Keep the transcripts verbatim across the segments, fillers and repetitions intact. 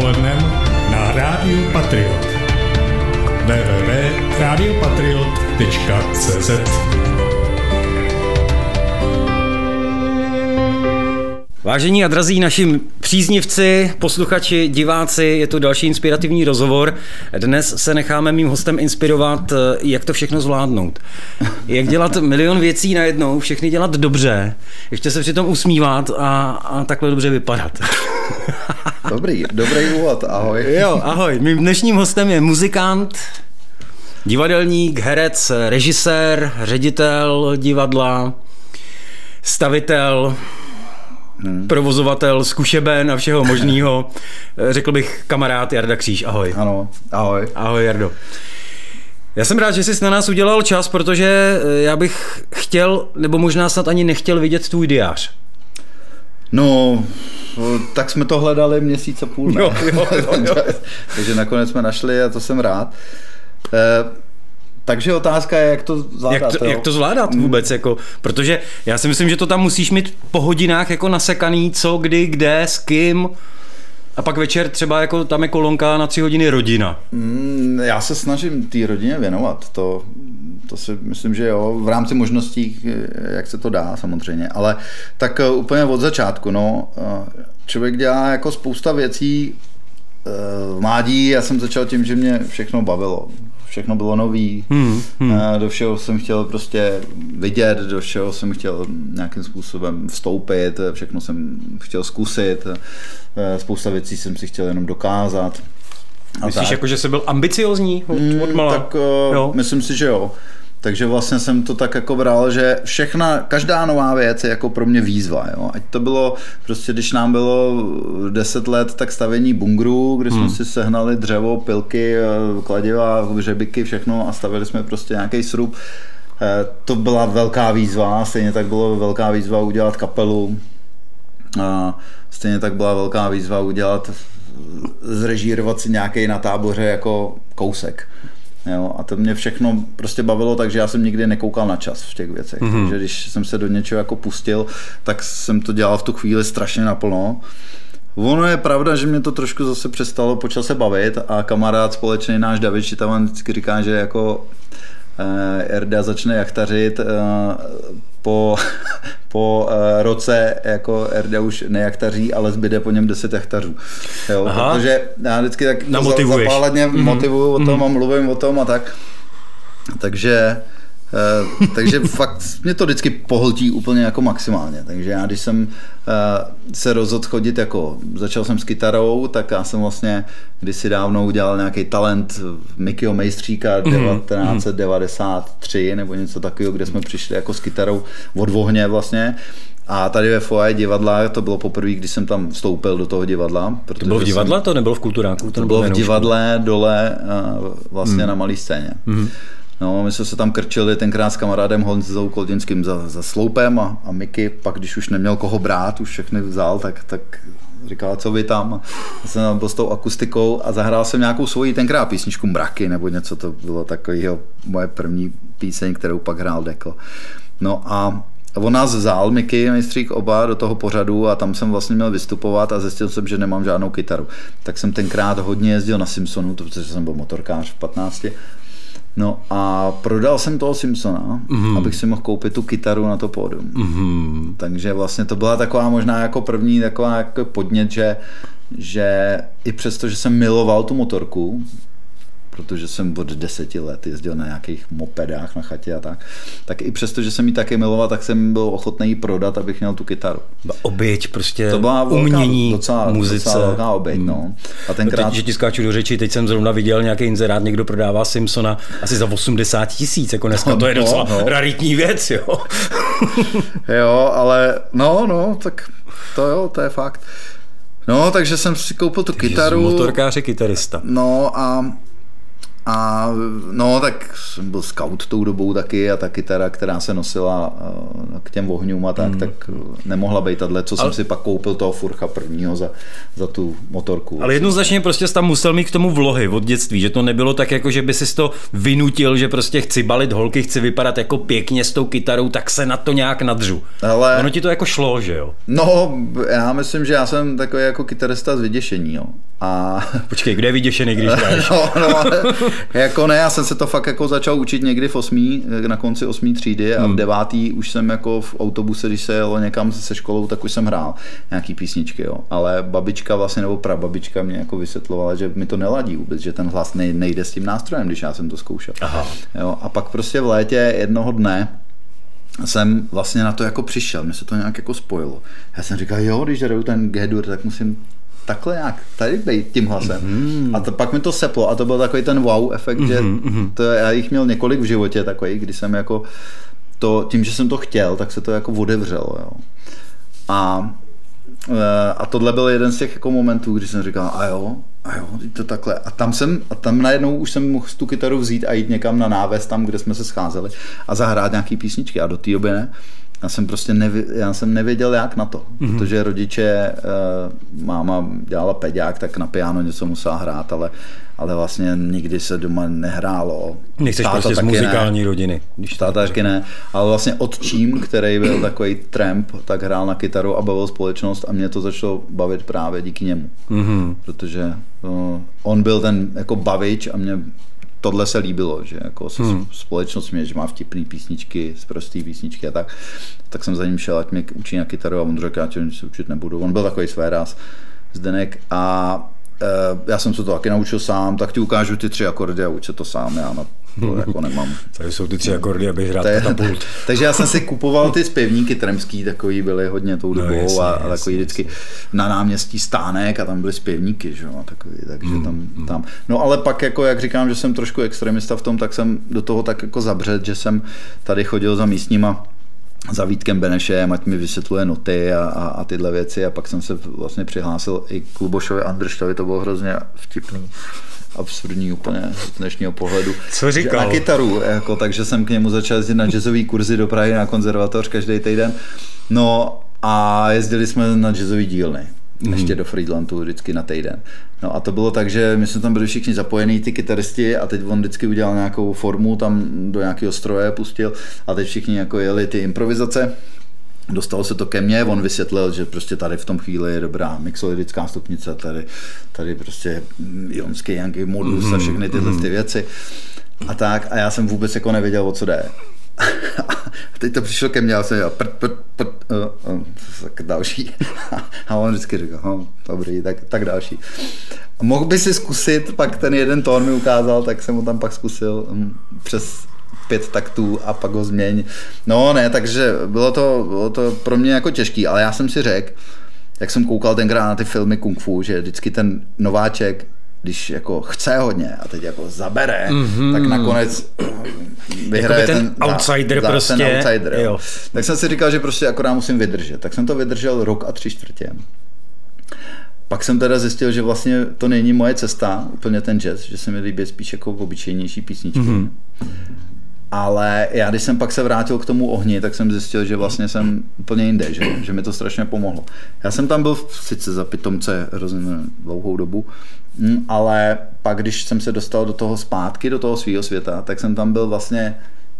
dopolednem na Rádiu Patriot. w w w tečka radio patriot tečka cé zet. Vážení a drazí naši příznivci, posluchači, diváci, je to další inspirativní rozhovor. Dnes se necháme mým hostem inspirovat, jak to všechno zvládnout. Jak dělat milion věcí najednou, všechny dělat dobře, ještě se přitom usmívat a, a takhle dobře vypadat. Dobrý, dobrý úvod, ahoj. Jo, ahoj. Mým dnešním hostem je muzikant, divadelník, herec, režisér, ředitel divadla, stavitel, Hmm. provozovatel zkušeben a všeho možného. Řekl bych kamarád Jarda Kříž. Ahoj. Ano, ahoj. Ahoj, Jardo. Já jsem rád, že jsi na nás udělal čas, protože já bych chtěl, nebo možná snad ani nechtěl vidět tvůj diář. No, tak jsme to hledali měsíc a půl, ne? Jo, jo, jo, jo. Takže nakonec jsme našli a to jsem rád. Eh, Takže otázka je, jak to zvládat. Jak to, jak to zvládat vůbec, jako, protože já si myslím, že to tam musíš mít po hodinách jako nasekaný, co, kdy, kde, s kým, a pak večer třeba jako tam je kolonka na tři hodiny rodina. Mm, já se snažím té rodině věnovat, to, to si myslím, že jo, v rámci možností, jak se to dá samozřejmě, ale tak úplně od začátku, no, člověk dělá jako spousta věcí v mládí, já jsem začal tím, že mě všechno bavilo. Všechno bylo nový, hmm, hmm. do všeho jsem chtěl prostě vidět, do všeho jsem chtěl nějakým způsobem vstoupit, všechno jsem chtěl zkusit, spousta věcí jsem si chtěl jenom dokázat. Myslíš, tak. Jako, že jsi byl ambiciozní od, od mala? Tak jo. Myslím si, že jo. Takže vlastně jsem to tak jako bral, že všechna, každá nová věc je jako pro mě výzva. Jo? Ať to bylo, prostě když nám bylo deset let, tak stavění bungru, kde hmm. jsme si sehnali dřevo, pilky, kladiva, hřebiky, všechno a stavili jsme prostě nějaký srub. To byla velká výzva, stejně tak bylo velká výzva udělat kapelu. A stejně tak byla velká výzva udělat, zrežírovat si nějaký na táboře jako kousek. Jo, a to mě všechno prostě bavilo, takže já jsem nikdy nekoukal na čas v těch věcech. Mm-hmm. Takže když jsem se do něčeho jako pustil, tak jsem to dělal v tu chvíli strašně naplno. Ono je pravda, že mě to trošku zase přestalo po čase bavit a kamarád společný náš David Šitavan vždycky říká, že jako eh, Erda začne jachtařit eh, po, po uh, roce jako Erda už nejachtaří, ale zbyde po něm deset jachtařů. Jo, protože já vždycky tak zapáleně mm-hmm. motivuju o tom mm-hmm. a mluvím o tom a tak. Takže Uh, takže fakt mě to vždycky pohltí úplně jako maximálně. Takže já, když jsem uh, se rozhodl chodit jako, začal jsem s kytarou, tak já jsem vlastně kdysi dávno udělal nějaký talent Mickeyho Mejstříka mm-hmm. devatenáct set devadesát tři nebo něco takového, kde jsme přišli jako s kytarou od vohně vlastně. A tady ve foyer divadla, to bylo poprvé, když jsem tam vstoupil do toho divadla. To bylo v divadle? Jsem, to nebylo v Kulturáku? To, to bylo v divadle dole uh, vlastně mm. na malé scéně. Mm. No, my jsme se tam krčili tenkrát s kamarádem Honzou Koldinským za, za sloupem a, a Miky, pak když už neměl koho brát, už všechny vzal, tak, tak říkal, co vy tam? Já jsem tam byl s tou akustikou a zahrál jsem nějakou svoji tenkrát písničku Mraky nebo něco, to bylo takovýho moje první píseň, kterou pak hrál Dekl. No a on nás vzal, Miky, Mejstřík, oba do toho pořadu a tam jsem vlastně měl vystupovat a zjistil jsem, že nemám žádnou kytaru. Tak jsem tenkrát hodně jezdil na Simpsonu, protože jsem byl motorkář v patnácti. No a prodal jsem toho Simpsona, mm-hmm. abych si mohl koupit tu kytaru na to pódium. Mm-hmm. Takže vlastně to byla taková možná jako první taková jako podnět, že, že i přesto, že jsem miloval tu motorku, protože jsem od deseti let jezdil na nějakých mopedách na chatě a tak, tak i přesto, že jsem ji taky miloval, tak jsem byl ochotný ji prodat, abych měl tu kytaru. Oběť, prostě to byla velká, umění, docela, muzice. Docela velká oběť, no. A tenkrát... Teď, že ti skáču do řeči, teď jsem zrovna viděl nějaký inzerát, někdo prodává Simpsona asi za osmdesát tisíc, jako dneska, no, to je docela no, no. raritní věc, jo. Jo, ale no, no, tak to jo, to je fakt. No, takže jsem si koupil tu takže kytaru. Motorkář je kytarista. No a A no, tak jsem byl scout tou dobou taky a ta kytara, která se nosila k těm ohňům a tak, mm. tak nemohla být tato, co ale... jsem si pak koupil toho Furcha prvního za, za tu motorku. Ale jednoznačně prostě jsi tam musel mít k tomu vlohy od dětství, že to nebylo tak jako, že by si to vynutil, že prostě chci balit holky, chci vypadat jako pěkně s tou kytarou, tak se na to nějak nadřu. Ale... Ono ti to jako šlo, že jo? No, já myslím, že já jsem takový jako kytarista z vyděšení, jo. A... Počkej, kde je vyděšený, když hraješ? no, no, jako ne, já jsem se to fakt jako začal učit někdy v osmý, na konci osmý třídy a v devátý už jsem jako v autobuse, když se jelo někam se školou, tak už jsem hrál nějaký písničky, jo. Ale babička vlastně, nebo prababička mě jako vysvětlovala, že mi to neladí vůbec, že ten hlas nejde s tím nástrojem, když já jsem to zkoušel. Aha. Jo, a pak prostě v létě jednoho dne jsem vlastně na to jako přišel, mně se to nějak jako spojilo. Já jsem říkal, jo, když hraju ten G-dur, tak musím takhle nějak tady bejt tím hlasem. Mm. A to, pak mi to seplo a to byl takový ten wow efekt, mm-hmm, že to, já jich měl několik v životě takový, kdy jsem jako to, tím, že jsem to chtěl, tak se to jako otevřelo. Jo. A, a tohle byl jeden z těch jako momentů, kdy jsem říkal, a jo, a jo, to takhle. A tam jsem, a tam najednou už jsem mohl tu kytaru vzít a jít někam na náves, tam, kde jsme se scházeli a zahrát nějaký písničky a do té doby ne. Já jsem prostě nevě, já jsem nevěděl, jak na to, mm-hmm. protože rodiče, uh, máma dělala peďák, tak na piano něco musela hrát, ale, ale vlastně nikdy se doma nehrálo. Nechceš táta prostě z muzikální ne. rodiny. Když táta taky ne, ale vlastně otčím, který byl takový tramp, tak hrál na kytaru a bavil společnost a mě to začalo bavit právě díky němu, mm-hmm. protože uh, on byl ten jako bavič a mě tohle se líbilo, že jako hmm. společnost mě, že má vtipný písničky, sprostý písničky a tak, tak jsem za ním šel, ať mě učí na kytaru a on řekl, já tě se učit nebudu. On byl takový své ráz, Zdeněk, a e, já jsem se to taky naučil sám, tak ti ukážu ty tři akordy a uč se to sám, já na to jako nemám. Tady jsou ty tři akordy, abych hrál katapult. Takže já jsem si kupoval ty zpěvníky tremský, takový byly hodně tou dobou no, jasně, a, a takový jasně, vždycky jasně. Na náměstí Stánek a tam byly zpěvníky, že jo, takový, takže mm, tam, mm. tam. No ale pak jako, jak říkám, že jsem trošku extremista v tom, tak jsem do toho tak jako zabřet, že jsem tady chodil za místníma za Vítkem Benešem, ať mi vysvětluje noty a, a, a tyhle věci a pak jsem se vlastně přihlásil i k Lubošovi Andrštovi, to bylo hrozně vtipný. Absurdní úplně z dnešního pohledu. Co říkal? Na kytaru, jako, takže jsem k němu začal jezdit na jazzový kurzy do Prahy na konzervatoř každý týden. No a jezdili jsme na jazzový dílny. Mm. Ještě do Friedlandu vždycky na týden. No a to bylo tak, že my jsme tam byli všichni zapojení, ty kytaristi a teď on vždycky udělal nějakou formu, tam do nějakého stroje pustil a teď všichni jako jeli ty improvizace. Dostalo se to ke mně, on vysvětlil, že prostě tady v tom chvíli je dobrá mixologická stupnice, tady, tady prostě ionský nějaký modus mm-hmm. a všechny tyhle ty věci. A tak, a já jsem vůbec jako nevěděl, o co jde. A teď to přišlo ke mně a jsem dělal prd, prd, prd, uh, uh, tak další. A on vždycky říkal, no, dobrý, tak, tak další. A mohl by si zkusit, pak ten jeden tón mi ukázal, tak jsem ho tam pak zkusil um, přes pět taktů a pak ho změň. No ne, takže bylo to, bylo to pro mě jako těžký, ale já jsem si řekl, jak jsem koukal tenkrát na ty filmy kung fu, že vždycky ten nováček, když jako chce hodně a teď jako zabere, mm-hmm. tak nakonec vyhraje ten, ten outsider za, prostě. Ten outsider, jo. Tak jsem si říkal, že prostě akorát musím vydržet. Tak jsem to vydržel rok a tři čtvrtě. Pak jsem teda zjistil, že vlastně to není moje cesta, úplně ten jazz, že se mi líbí spíš jako obyčejnější písničky. Mm-hmm. Ale já, když jsem pak se vrátil k tomu ohni, tak jsem zjistil, že vlastně jsem úplně jinde, že, že mi to strašně pomohlo. Já jsem tam byl sice za pitomce hrozně dlouhou dobu, ale pak, když jsem se dostal do toho zpátky, do toho svého světa, tak jsem tam byl vlastně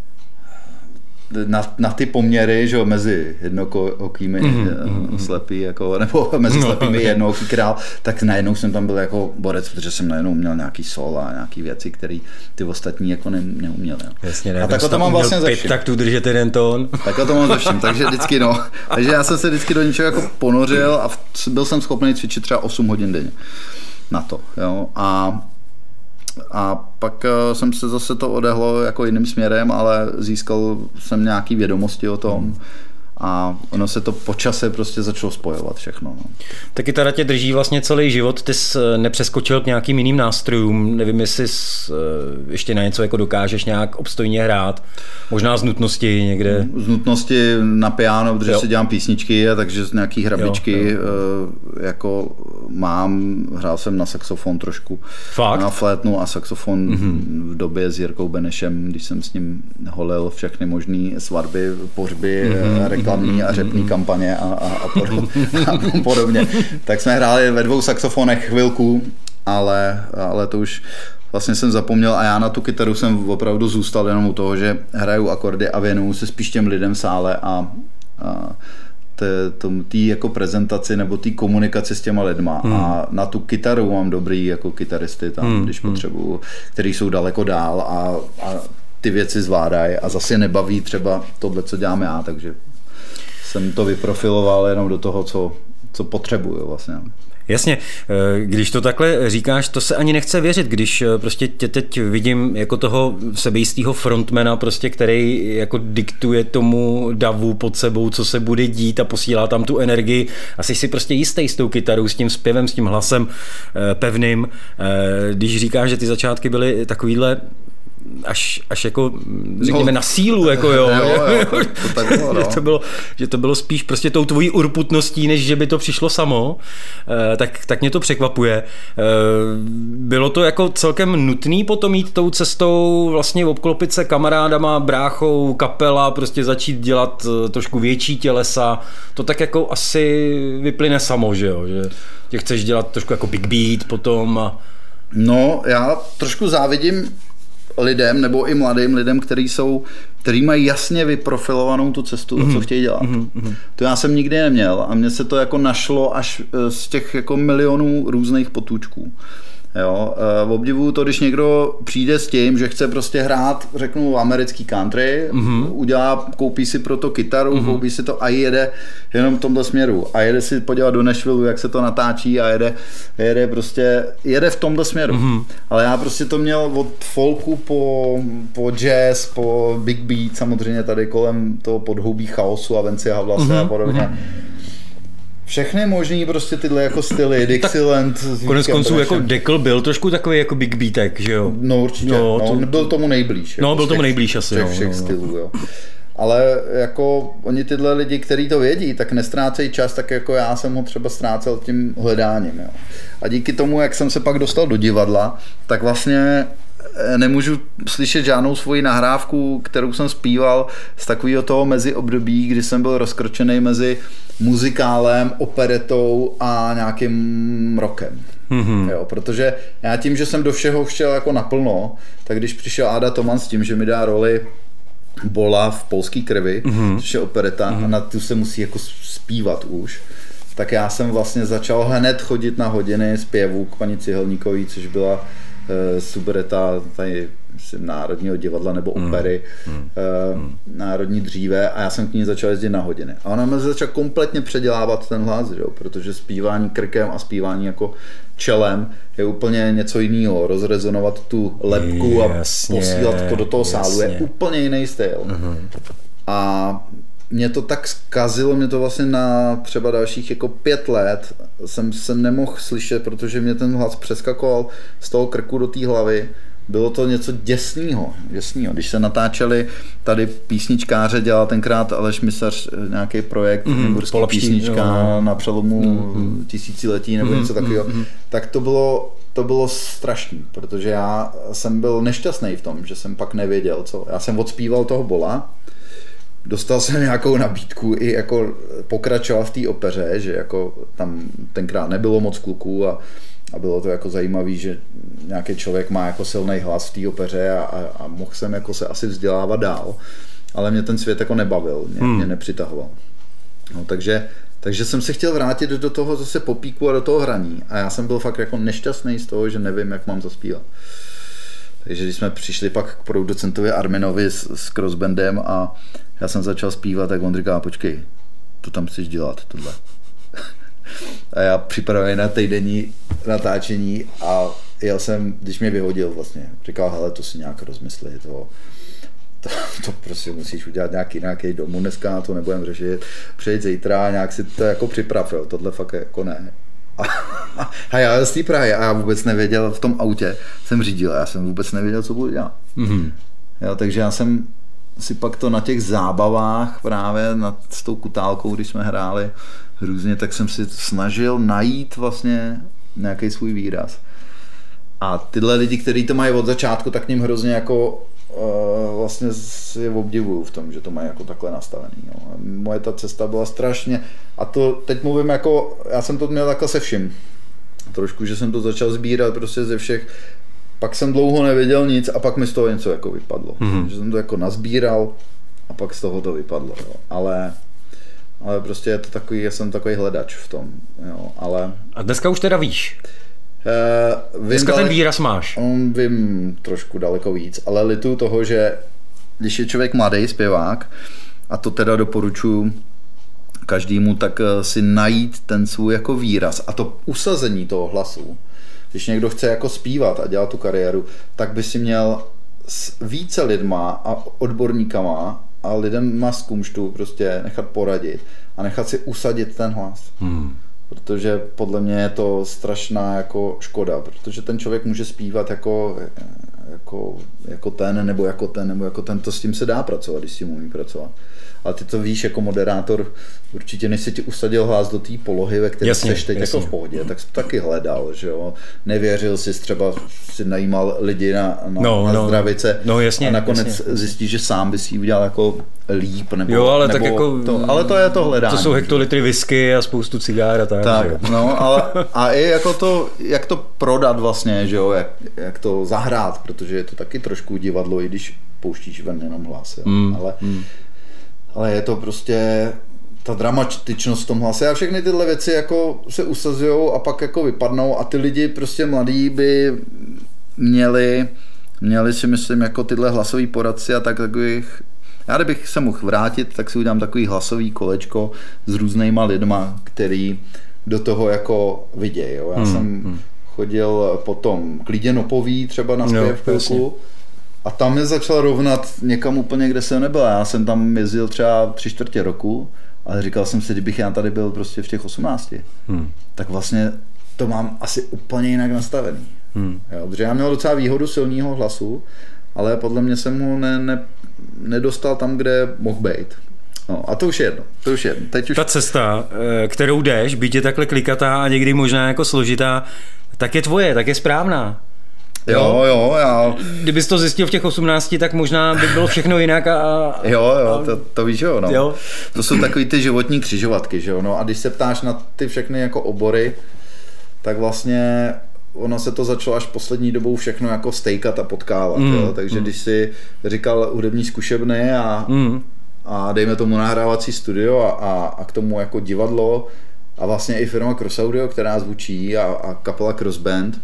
na, na ty poměry, že mezi jednookými mm-hmm. slepý, jako, nebo mezi no, slepými okay. jednooký král, tak najednou jsem tam byl jako borec, protože jsem najednou měl nějaký sol a nějaký věci, které ty ostatní jako ne, neuměli. Jasně, ne, a takhle to mám vlastně ze vším. Tak tu držet jeden tón. Takhle to mám ze vším, takže vždycky no. Takže já jsem se vždycky do něčeho jako ponořil a byl jsem schopný cvičit třeba osm hodin denně na to. Jo? A A pak jsem se zase to odehlo jako jiným směrem, ale získal jsem nějaké vědomosti o tom a ono se to po čase prostě začalo spojovat všechno. No. Ta kytara tě drží vlastně celý život, ty jsi nepřeskočil k nějakým jiným nástrojům, nevím, jestli jsi ještě na něco jako dokážeš nějak obstojně hrát, možná z nutnosti někde. Z nutnosti na piano, protože jo. si dělám písničky, a takže z nějaký hrabičky jo, jo. jako mám, hrál jsem na saxofon trošku, Fakt? na flétnu a saxofon mm-hmm. v době s Jirkou Benešem, když jsem s ním holil všechny možné svatby, pohřby, mm-hmm. reklamní a řepní kampaně a, a, a, podobně, a podobně. Tak jsme hráli ve dvou saxofonech chvilku, ale, ale to už vlastně jsem zapomněl a já na tu kytaru jsem opravdu zůstal jenom u toho, že hraju akordy a věnuju se spíš těm lidem v sále a, a té jako prezentaci nebo té komunikaci s těma lidma. Hmm. A na tu kytaru mám dobrý jako kytaristy tam, hmm. když hmm. potřebuju, který jsou daleko dál a, a ty věci zvládají a zase nebaví třeba tohle, co dělám já, takže jsem to vyprofiloval jenom do toho, co, co potřebuju vlastně. Jasně, když to takhle říkáš, to se ani nechce věřit, když prostě tě teď vidím jako toho sebejistýho frontmana, prostě, který jako diktuje tomu davu pod sebou, co se bude dít a posílá tam tu energii. Asi si prostě jistý s tou kytarou, s tím zpěvem, s tím hlasem pevným. Když říkáš, že ty začátky byly takovýhle až, až jako, řekněme, no, na sílu, jako jo, jo, jo to, to tak bylo, no. že, to bylo, že to bylo spíš prostě tou tvojí urputností, než že by to přišlo samo, e, tak, tak mě to překvapuje. E, bylo to jako celkem nutný potom jít tou cestou, vlastně obklopit se kamarádama, bráchou, kapela, prostě začít dělat trošku větší tělesa, to tak jako asi vyplyne samo, že jo, že tě chceš dělat trošku jako big beat potom a... No, já trošku závidím lidem, nebo i mladým lidem, který jsou, který mají jasně vyprofilovanou tu cestu, mm-hmm. co chtějí dělat. Mm-hmm. To já jsem nikdy neměl a mně se to jako našlo až z těch jako milionů různých potůčků. Jo, v obdivu to, když někdo přijde s tím, že chce prostě hrát, řeknu, americký country, mm-hmm. udělá, koupí si pro to kytaru, mm-hmm. koupí si to a jede jenom v tomhle směru. A jede si podívat do Nashville, jak se to natáčí a jede, jede prostě, jede v tomhle směru. Mm-hmm. Ale já prostě to měl od folku po, po jazz, po big beat, samozřejmě tady kolem toho podhoubí chaosu a Vence Havlase mm-hmm. a podobně. Mm-hmm. Všechny možný prostě tyhle jako styly, Dixieland. Konec konců jako Dekl byl trošku takový jako big beatek, že jo? No určitě, no, to, no, byl tomu nejblíž. No, jako byl tomu nejblíž asi, všech, všech no, stylů, jo. Ale jako oni tyhle lidi, kteří to vědí, tak nestrácejí čas, tak jako já jsem ho třeba ztrácel tím hledáním, jo. A díky tomu, jak jsem se pak dostal do divadla, tak vlastně nemůžu slyšet žádnou svoji nahrávku, kterou jsem zpíval z takového toho meziobdobí, kdy jsem byl rozkročený mezi muzikálem, operetou a nějakým rockem. Mm-hmm. Jo, protože já tím, že jsem do všeho chtěl jako naplno, tak když přišel Áda Toman s tím, že mi dá roli Bola v Polský krvi, mm-hmm. což je opereta mm-hmm. a na tu se musí jako zpívat už, tak já jsem vlastně začal hned chodit na hodiny zpěvu k paní Cihelníkové, což byla subreta tady myslím, Národního divadla nebo opery mm. Mm. národní dříve a já jsem k ní začal jezdit na hodiny. A ona mi začala kompletně předělávat ten hlas, že? Protože zpívání krkem a zpívání jako čelem je úplně něco jiného. Rozrezonovat tu lebku a jasně, posílat to do toho jasně. sálu je úplně jiný styl. Mm-hmm. A mě to tak zkazilo, mě to vlastně na třeba dalších jako pět let jsem se nemohl slyšet, protože mě ten hlas přeskakoval z toho krku do té hlavy. Bylo to něco děsného, děsného. Když se natáčeli tady písničkáře, dělal tenkrát Aleš Misař nějaký projekt, mm-hmm, písnička jo. na přelomu mm-hmm. tisíciletí nebo mm-hmm. něco takového, mm-hmm. tak to bylo, to bylo strašný, protože já jsem byl nešťastný v tom, že jsem pak nevěděl, co. Já jsem odspíval toho Bola, dostal jsem nějakou nabídku i jako pokračoval v té opeře, že jako tam tenkrát nebylo moc kluků a, a bylo to jako zajímavý, že nějaký člověk má jako silný hlas v té opeře a, a, a mohl jsem jako se asi vzdělávat dál, ale mě ten svět jako nebavil, mě, hmm. mě nepřitahoval. No, takže, takže jsem se chtěl vrátit do toho zase popíku a do toho hraní a já jsem byl fakt jako nešťastný z toho, že nevím, jak mám zaspívat. Takže když jsme přišli pak k producentovi Arminovi s, s crossbandem a já jsem začal zpívat, tak on říká, počkej, to tam chceš dělat, tohle. A já připravený na týdenní natáčení a jel jsem, když mě vyhodil vlastně, říkal, hele, to si nějak rozmysli, to, to, to prostě musíš udělat nějaký, nějaký domů, dneska to nebudem řešit, přejít zítra, nějak si to jako připrav, jo, tohle fakt jako ne. A, a já jel z té Prahy a já vůbec nevěděl, v tom autě jsem řídil a já jsem vůbec nevěděl, co budu dělat. Mm-hmm. Jo, takže já jsem si pak to na těch zábavách právě nad, s tou kutálkou, když jsme hráli různě, tak jsem si snažil najít vlastně nějaký svůj výraz. A tyhle lidi, kteří to mají od začátku, tak k ním hrozně jako uh, vlastně si obdivuju v tom, že to mají jako takhle nastavený. Jo. Moje ta cesta byla strašně, a to teď mluvím jako, já jsem to měl takhle se vším. Trošku, že jsem to začal sbírat prostě ze všech, pak jsem dlouho nevěděl nic a pak mi z toho něco jako vypadlo. Mm-hmm. Že jsem to jako nazbíral a pak z toho to vypadlo. Jo. Ale ale prostě je to takový, já jsem takový hledač v tom, jo, ale... A dneska už teda víš? Uh, dneska dale... ten výraz máš? Um, vím trošku daleko víc, ale lituju toho, že když je člověk mladý zpěvák, a to teda doporučuji každému, tak si najít ten svůj jako výraz a to usazení toho hlasu. Když někdo chce jako zpívat a dělat tu kariéru, tak by si měl s více lidma a odborníkama a lidem z kumštu prostě nechat poradit a nechat si usadit ten hlas. Hmm. Protože podle mě je to strašná jako škoda, protože ten člověk může zpívat jako, jako, jako ten, nebo jako ten, nebo jako ten, to s tím se dá pracovat, když s tím umí pracovat. Ale ty to víš jako moderátor, určitě než se ti usadil hlas do té polohy, ve které jsi teď jasně. jako v pohodě, tak jsi taky hledal, že jo. Nevěřil jsi, třeba si najímal lidi na, na, no, na no, zdravice no, jasně, a nakonec jasně. zjistíš, že sám bys jí udělal jako líp, nebo, jo, ale nebo tak jako, to, ale to je to hledání. To jsou hektolitry whisky a spoustu cigár a tak. Tak, no, ale a i jako to, jak to prodat vlastně, že jo, jak, jak to zahrát, protože je to taky trošku divadlo, i když pouštíš ven jenom hlas, jo. Mm, ale mm. Ale je to prostě ta dramatičnost v tom hlase a všechny tyhle věci jako se usazujou a pak jako vypadnou a ty lidi prostě mladí by měli, měli si myslím jako tyhle hlasový poradci a tak takových, já kdybych se mohl vrátit, tak si udělám takový hlasový kolečko s různýma lidma, který do toho jako vidějí. Jo. Já hmm, jsem hmm. chodil potom k Lidě Nopový třeba na zpěv chvilku. A tam mě začal rovnat někam úplně, kde jsem nebyl. Já jsem tam jezdil třeba tři čtvrtě roku, ale říkal jsem si, kdybych já tady byl prostě v těch osmnácti, hmm. tak vlastně to mám asi úplně jinak nastavený. Hmm. Jo, protože já měl docela výhodu silného hlasu, ale podle mě jsem ho ne, ne, nedostal tam, kde mohl být. No, a to už je jedno. To už je jedno. Teď už... Ta cesta, kterou jdeš, byť je takhle klikatá a někdy možná jako složitá, tak je tvoje, tak je správná. Jo, jo, já... Kdybys to zjistil v těch osmnácti, tak možná by bylo všechno jinak a... a jo, jo, to, to víš, jo, no. Jo. To jsou takový ty životní křižovatky, že jo, no a když se ptáš na ty všechny jako obory, tak vlastně ono se to začalo až poslední dobou všechno jako stejkat a potkávat, mm, jo, takže mm. když si říkal hudební zkušebny a, mm. a dejme tomu nahrávací studio a, a, a k tomu jako divadlo a vlastně i firma Cross Audio, která zvučí a, a kapela Cross Band,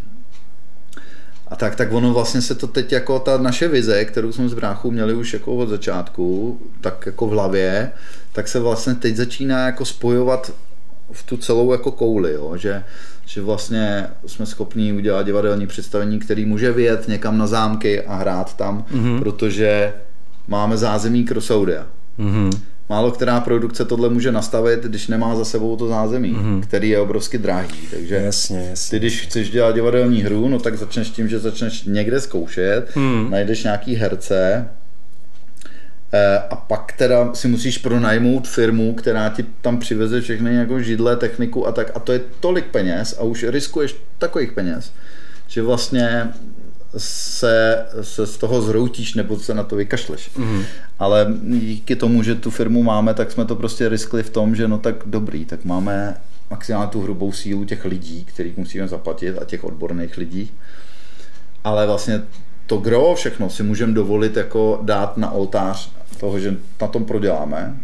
a tak, tak ono vlastně se to teď jako ta naše vize, kterou jsme s bráchou měli už jako od začátku, tak jako v hlavě, tak se vlastně teď začíná jako spojovat v tu celou jako kouli, jo? Že, že vlastně jsme schopní udělat divadelní představení, který může vyjet někam na zámky a hrát tam, mm-hmm. protože máme zázemí Cross Audia. Mm-hmm. Málo která produkce tohle může nastavit, když nemá za sebou to zázemí, mm-hmm. který je obrovsky drahý. Takže jasně, jasně. Ty, když chceš dělat divadelní hru, no tak začneš tím, že začneš někde zkoušet, mm. najdeš nějaký herce eh, a pak teda si musíš pronajmout firmu, která ti tam přiveze všechny jako židle, techniku a tak. A to je tolik peněz a už riskuješ takových peněz, že vlastně se, se z toho zhroutíš nebo se na to vykašleš. Mm. Ale díky tomu, že tu firmu máme, tak jsme to prostě riskli v tom, že no tak dobrý, tak máme maximálně tu hrubou sílu těch lidí, kterých musíme zaplatit a těch odborných lidí. Ale vlastně to gro všechno si můžeme dovolit jako dát na oltář toho, že na tom proděláme,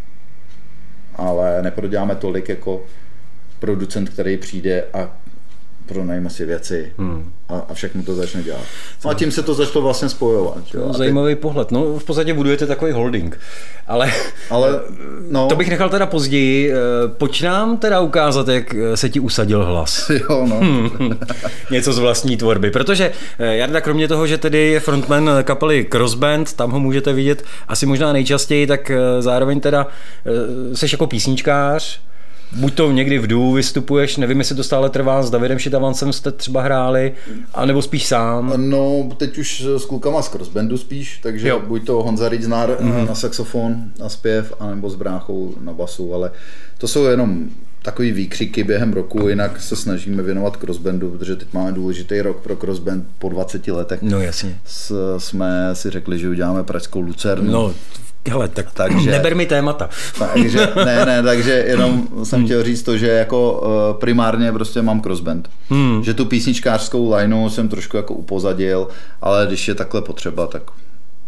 ale neproděláme tolik jako producent, který přijde a pronajme si věci hmm. a, a všechno to začne dělat. No a tím se to začalo vlastně spojovat. Jo? Zajímavý ty... pohled. No v podstatě budujete takový holding. Ale, Ale no... to bych nechal teda později. Pojď nám teda ukázat, jak se ti usadil hlas. Jo, no. Něco z vlastní tvorby. Protože Jarda, kromě toho, že tedy je frontman kapely Cross Band, tam ho můžete vidět asi možná nejčastěji, tak zároveň teda seš jako písničkář. Buď to někdy v duo vystupuješ, nevím, jestli to stále trvá, s Davidem Šitavancem jste třeba hráli, anebo spíš sám? No, teď už s klukama z Cross Bandu spíš, takže jo. buď to Honza Riznár mm-hmm. na saxofon a zpěv, anebo s bráchou na basu, ale to jsou jenom takový výkřiky během roku, jinak se snažíme věnovat Cross Bandu, protože teď máme důležitý rok pro Cross Band po dvaceti letech. No jasně. S, jsme si řekli, že uděláme pražskou Lucernu. No. Hele, tak takže, neber mi témata. Takže, ne, ne, takže jenom jsem chtěl říct to, že jako uh, primárně prostě mám Cross Band. Hmm. Že tu písničkářskou lineu jsem trošku jako upozadil, ale když je takhle potřeba, tak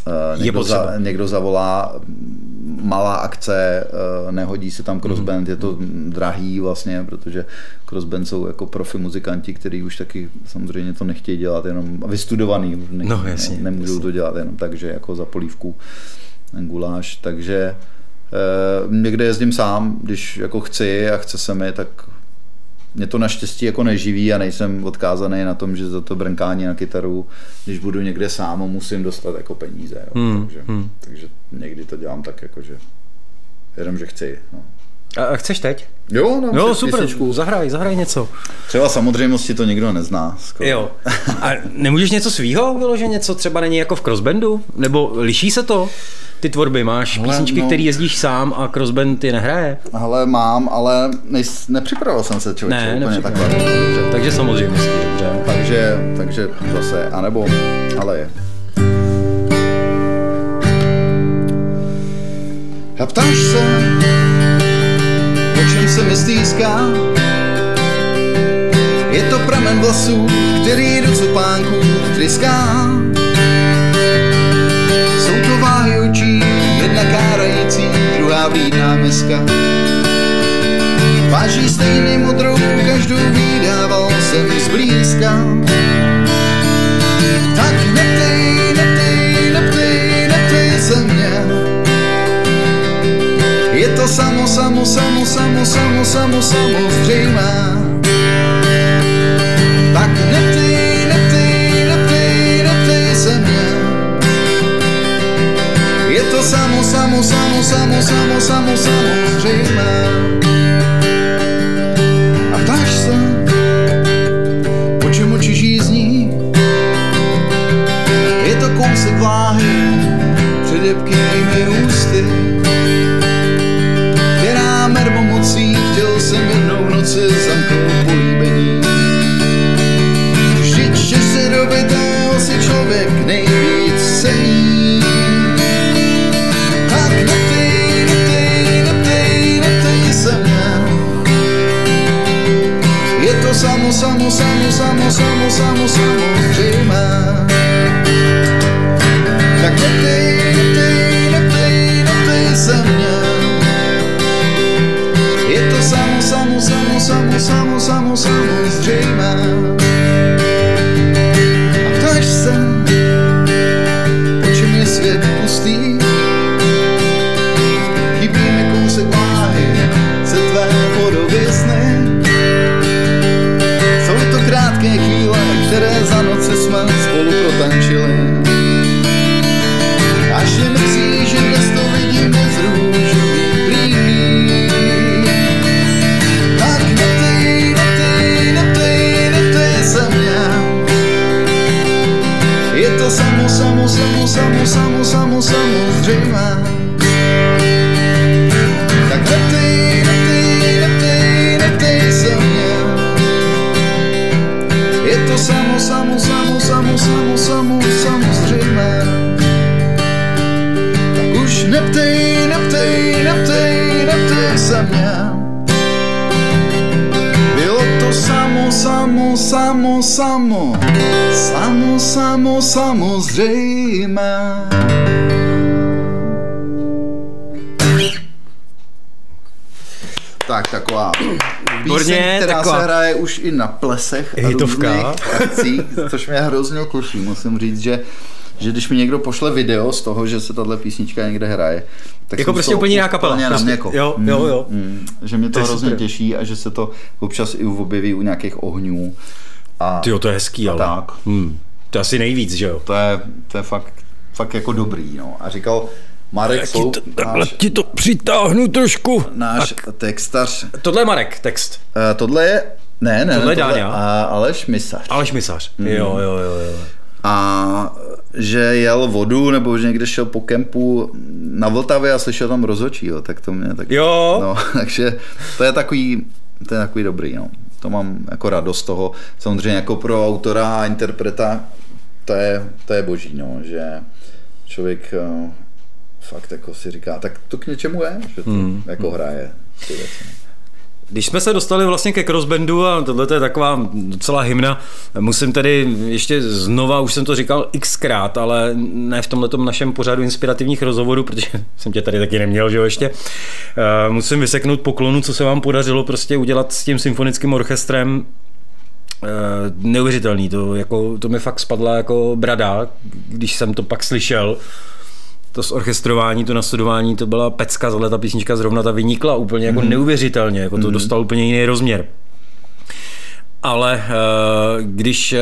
někdo, za, někdo zavolá, malá akce, nehodí se tam crossband, mm. je to drahý vlastně, protože crossband jsou jako profi muzikanti, kteří už taky samozřejmě to nechtějí dělat jenom vystudovaný, nech, no, jasně, nemůžou jasně. to dělat jenom tak, že jako za polívku guláš, takže eh, někde jezdím sám, když jako chci a chce se mi, tak mě to naštěstí jako neživí a nejsem odkázaný na tom, že za to brnkání na kytaru, když budu někde sám, musím dostat jako peníze. Jo. Hmm, takže, hmm. takže někdy to dělám tak, jako, že jenom, že chci. No. A chceš teď? Jo, no, jo super, písničku. zahraj, zahraj něco. Třeba samozřejmosti to nikdo nezná. Skoro. Jo. A nemůžeš něco svýho vyložit, něco třeba není jako v crossbandu? Nebo liší se to? Ty tvorby máš ale, písničky, no, které jezdíš sám a crossband je nehraje? Ale mám, ale nejs, nepřipravil jsem se člověče ne, úplně takhle. Dobře, takže samozřejmě, dobře. Takže, takže zase, anebo, ale je. A ptáš se, o čem se mi stýská? Je to pramen vlasů, který do cupánku tryská. Jsou to váhy očí, jedna kárající, druhá vlídná miska. Váží stejně modrou, každou vydával jsem zblízka. Tak neptej, neptej, neptej, neptej se mě. Je to samo, samo, samo, samo, samo, samo, samozřejmé. Tak neptej, neptej, neptej, neptej se mě. Je to samo, samo, samo, samo, samo, samo, samozřejmé. A ptáš se, po čem oči žízní? Je to kousek vláhy před jebkými ústy, která mermomocí chtěl jsem jednou v noci zamknout políbení. Vždyť že se dobitého si člověk nejvíc cení. Tak neptej, neptej, neptej, neptej se mě. Je to samo, samo, samo, samo, samo, samo, samozřejmé. Tak neptej, neptej, neptej, neptej se mě. Je to samo, samo, samo, samo, samo, samo, samozřejmé. A ptáš se, po čem je svět pustý? Chybí mi kousek váhy ze tvé podobizny. Jsou to krátké chvíle, které za noci jsme spolu protančili. Až je mrzí, že dnes to vidíme z růžových brýlí. Tak neptej, neptej, neptej, neptej se mě. Je to samo, samo, samo, samo, samo, samo, samozřejmé. Tak neptej, neptej, neptej, neptej se mě. Je to samo, samo, samo, samo, samo, samo, samozřejmé. Tak už neptej, neptej, neptej, neptej se mě. Bylo to samo, samo, samo, samo, samo, samo, samozřejmé. Tak, taková píseň, která taková... se hraje už i na plesech a různých akcích, což mě hrozně těší. Musím říct, že, že když mi někdo pošle video z toho, že se tahle písnička někde hraje, tak jako prostě úplně jiná kapela. Prostě, jako. Jo, jo, jo. Mm, mm, že mě to, to hrozně super. Těší a že se to občas i objeví u nějakých ohňů. A, Tyjo, to je hezký, ale. Tak. Hmm. To je asi nejvíc, že jo? To je, to je fakt, fakt jako dobrý, no. A říkal Marek Sloup, takhle ti to přitáhnu trošku. Náš tak. textař. Tohle je Marek, text. Uh, tohle je, ne, ne, tohle, ne, tohle a Aleš Misař. Aleš Misař, mm. jo, jo, jo, jo. A že jel vodu, nebo že někde šel po kempu na Vltavě a slyšel tam Rozhodčího, tak to mě tak... Jo. No, takže to je takový, to je takový dobrý, no. To mám jako radost toho. Samozřejmě jako pro autora a interpreta to je, to je boží, no, že člověk uh, fakt jako si říká, tak to k něčemu je, že to hmm. jako hraje ty věci. Když jsme se dostali vlastně ke crossbandu a tohle je taková docela hymna, musím tedy ještě znova, už jsem to říkal xkrát, ale ne v tomhletom našem pořadu inspirativních rozhovorů, protože jsem tě tady taky neměl, že jo, ještě. Musím vyseknout poklonu, co se vám podařilo prostě udělat s tím symfonickým orchestrem. Neuvěřitelný, to, jako, to mi fakt spadla jako brada, když jsem to pak slyšel. To zorchestrování, to nastudování, to byla pecka, tohle ta písnička zrovna ta vynikla úplně jako mm. neuvěřitelně, jako to mm. dostal úplně jiný rozměr. Ale když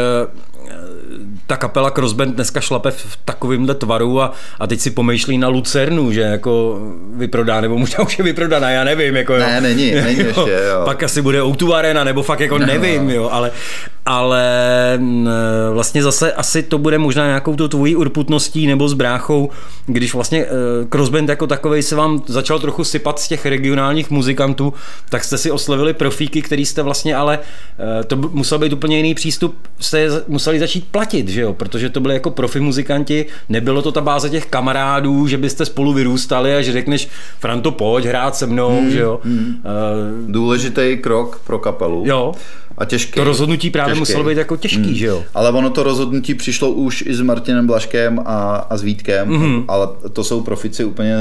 ta kapela Crossband dneska šlape v takovýmhle tvaru a, a teď si pomýšlí na Lucernu, že jako vyprodá, nebo možná už je vyprodaná, já nevím. Jako, ne, jo. není, není jo. ještě, jo. Pak asi bude ó dva Arena, nebo fakt jako no, nevím, jo, ale, ale vlastně zase asi to bude možná nějakou to tvojí urputností nebo s bráchou, když vlastně Crossband jako takovej se vám začal trochu sypat z těch regionálních muzikantů, tak jste si oslovili profíky, který jste vlastně, ale to musel být úplně jiný přístup, jste museli začít platit, že jo, protože to byly jako profi muzikanti, nebylo to ta báze těch kamarádů, že byste spolu vyrůstali a že řekneš, Franto, pojď hrát se mnou, hmm, že jo. Hmm. Uh, Důležitý krok pro kapelu. Jo. A těžký. To rozhodnutí právě těžký. Muselo být jako těžký, hmm. že jo. Ale ono to rozhodnutí přišlo už i s Martinem Blažkem a, a s Vítkem, hmm. ale to jsou profici úplně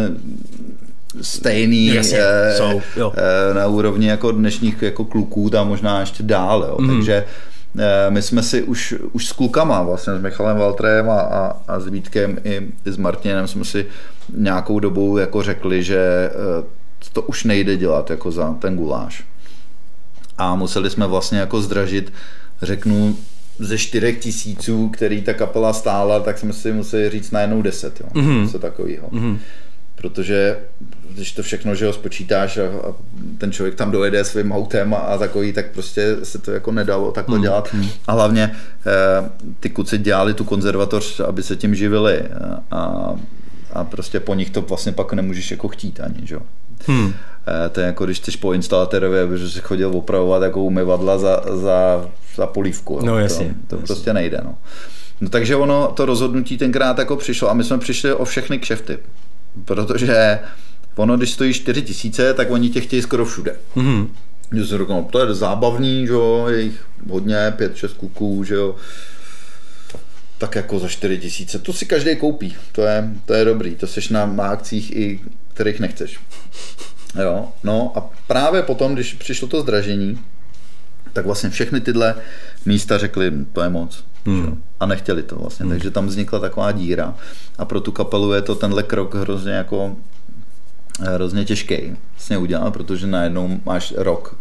stejný. Jasně, eh, jsou, jo. Eh, na úrovni jako dnešních jako kluků, tam možná ještě dál, jo. Hmm. Takže my jsme si už, už s klukama, vlastně s Michalem Waltrem a, a, a s Vítkem i, i s Martinem jsme si nějakou dobu jako řekli, že to už nejde dělat jako za ten guláš. A museli jsme vlastně jako zdražit, řeknu, ze čtyřech tisíců, který ta kapela stála, tak jsme si museli říct najednou deset, jo. Mm-hmm. Něco takového. Mm-hmm. Protože když to všechno, že ho spočítáš a, a ten člověk tam dojede svým autem a, a takový, tak prostě se to jako nedalo takhle mm. dělat. Mm. A hlavně eh, ty kluci dělali tu konzervatoř, aby se tím živili a, a prostě po nich to vlastně pak nemůžeš jako chtít ani, že jo. Hmm. Eh, to je jako když chceš po instalatérovi, aby si chodil opravovat jako umyvadla za, za, za polívku. No jasně. To, to jasně. prostě nejde, no. No takže ono, to rozhodnutí tenkrát jako přišlo a my jsme přišli o všechny kšefty. Protože ono, když stojí čtyři tisíce, tak oni tě chtějí skoro všude. Mm-hmm. Že si říkám, to je zábavný, že jo, je jich hodně, pět, šest kluků, že jo. Tak jako za čtyři tisíce, to si každý koupí, to je, to je dobrý, to seš na, na akcích, i kterých nechceš. Jo, no a právě potom, když přišlo to zdražení, tak vlastně všechny tyhle místa řekli, to je moc. Hmm. A nechtěli to vlastně, hmm. takže tam vznikla taková díra a pro tu kapelu je to tenhle krok hrozně jako hrozně těžký vlastně udělat, protože najednou máš rok,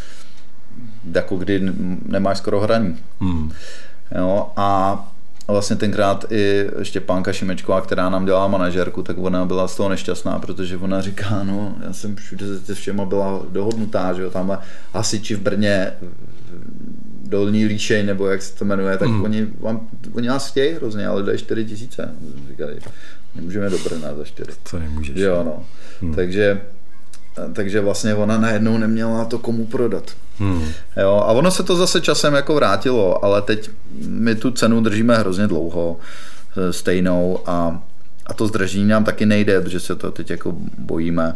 jako kdy nemáš skoro hraní. Hmm. Jo, a vlastně tenkrát i Štěpánka Šimečková, která nám dělala manažerku, tak ona byla z toho nešťastná, protože ona říká, no já jsem všude se všema byla dohodnutá, že jo, tamhle hasiči v Brně, Dolní Líšeň, nebo jak se to jmenuje, tak mm. oni, vám, oni nás chtějí hrozně, ale dají čtyři tisíce. Říkali, nemůžeme do Brna za čtyři. To nemůžeš. Jo, no. Mm. Takže, takže vlastně ona najednou neměla to komu prodat. Mm. Jo, a ono se to zase časem jako vrátilo, ale teď my tu cenu držíme hrozně dlouho, stejnou a, a to zdražení nám taky nejde, protože se to teď jako bojíme.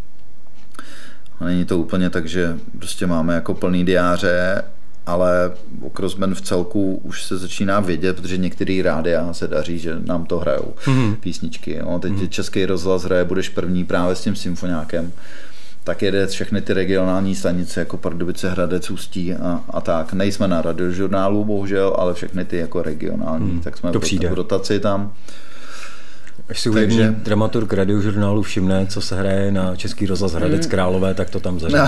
Není to úplně tak, že prostě máme jako plný diáře, ale o Crossband v celku už se začíná vědět, protože některý rádia se daří, že nám to hrajou mm-hmm. písničky. Jo. Teď mm-hmm. Český rozhlas hraje, budeš první právě s tím symfoniákem. Tak jede všechny ty regionální stanice jako Pardubice, Hradec, Ústí a, a tak. Nejsme na radiožurnálu, bohužel, ale všechny ty jako regionální, mm, tak jsme v rotaci tam. Až si hudební Takže... dramaturg radiožurnálu všimne, co se hraje na Český rozhlas Hradec Králové, tak to tam zařadí.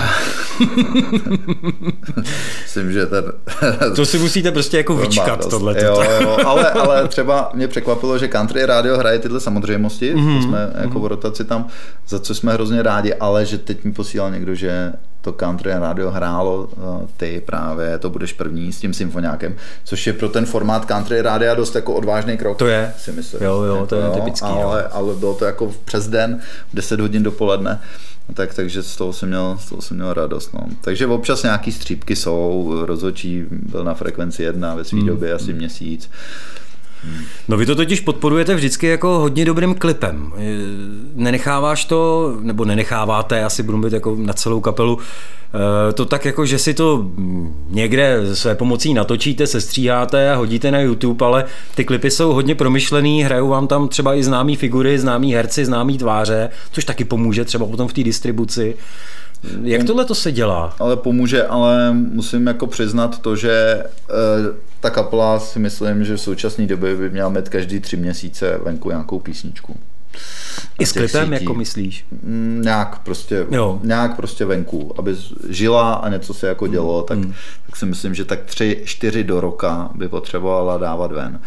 Myslím, že ten... To si musíte prostě jako vyčkat, tohle. Jo, jo, ale, ale třeba mě překvapilo, že country radio hraje tyhle samozřejmosti, mm-hmm. jsme jako v rotaci tam, za co jsme hrozně rádi, ale že teď mi posílal někdo, že to country radio hrálo, ty právě, to budeš první s tím symfoniákem, což je pro ten formát country rádia dost jako odvážný krok. To je, si myslím. Jo, jo, to je typický. Ale, ale bylo to jako přes den, deset hodin dopoledne, tak, takže z toho jsem měl, z toho jsem měl radost. No. Takže občas nějaký střípky jsou, rozhodčí byl na frekvenci jedna ve své hmm. době asi měsíc. No vy to totiž podporujete vždycky jako hodně dobrým klipem. Nenecháváš to, nebo nenecháváte, asi budu mít jako na celou kapelu, to tak jako, že si to někde své pomocí natočíte, sestříháte a hodíte na YouTube, ale ty klipy jsou hodně promyšlený, hrajou vám tam třeba i známý figury, známý herci, známý tváře, což taky pomůže třeba potom v té distribuci. Jak tohle to se dělá? Ale pomůže, ale musím jako přiznat to, že e, ta kapela si myslím, že v současné době by měla mít každý tři měsíce venku nějakou písničku. I s klipem, jako myslíš? Mm, nějak prostě, nějak prostě venku, aby žila a něco se jako dělo, tak, mm. tak si myslím, že tak tři, čtyři do roka by potřebovala dávat ven.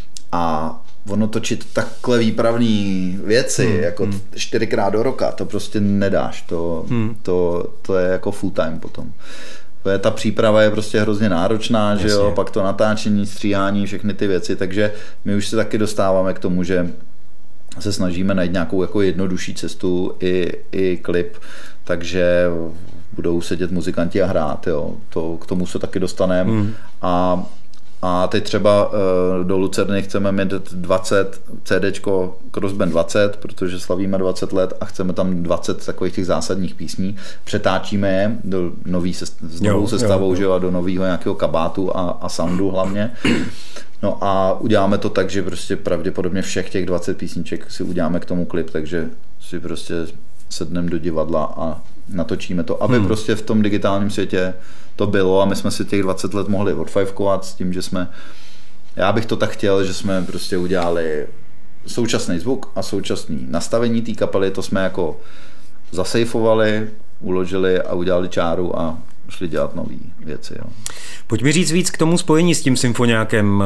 A ono točit takhle výpravný věci, hmm, jako hmm. čtyřikrát do roka, to prostě nedáš, to, hmm. to, to je jako full time potom. Ta příprava je prostě hrozně náročná, Jasně. že jo, pak to natáčení, stříhání, všechny ty věci, takže my už se taky dostáváme k tomu, že se snažíme najít nějakou jako jednodušší cestu i, i klip, takže budou sedět muzikanti a hrát, jo, to, k tomu se taky dostaneme hmm. a A teď třeba uh, do Lucerny chceme mít dvacet CDčko Crossband dvacet, protože slavíme dvacet let a chceme tam dvacet takových těch zásadních písní. Přetáčíme je do nový sest- s novou jo, sestavou jo, jo. Že, a do nového nějakého kabátu a, a soundu hlavně. No a uděláme to tak, že prostě pravděpodobně všech těch dvacet písniček si uděláme k tomu klip, takže si prostě sedneme do divadla a natočíme to, aby hmm. prostě v tom digitálním světě to bylo a my jsme si těch dvacet let mohli odfajfkovat s tím, že jsme, já bych to tak chtěl, že jsme prostě udělali současný zvuk a současný nastavení té kapely, to jsme jako zasejfovali, uložili a udělali čáru a šli dělat nové věci. Jo. Pojď mi říct víc k tomu spojení s tím symfoniákem.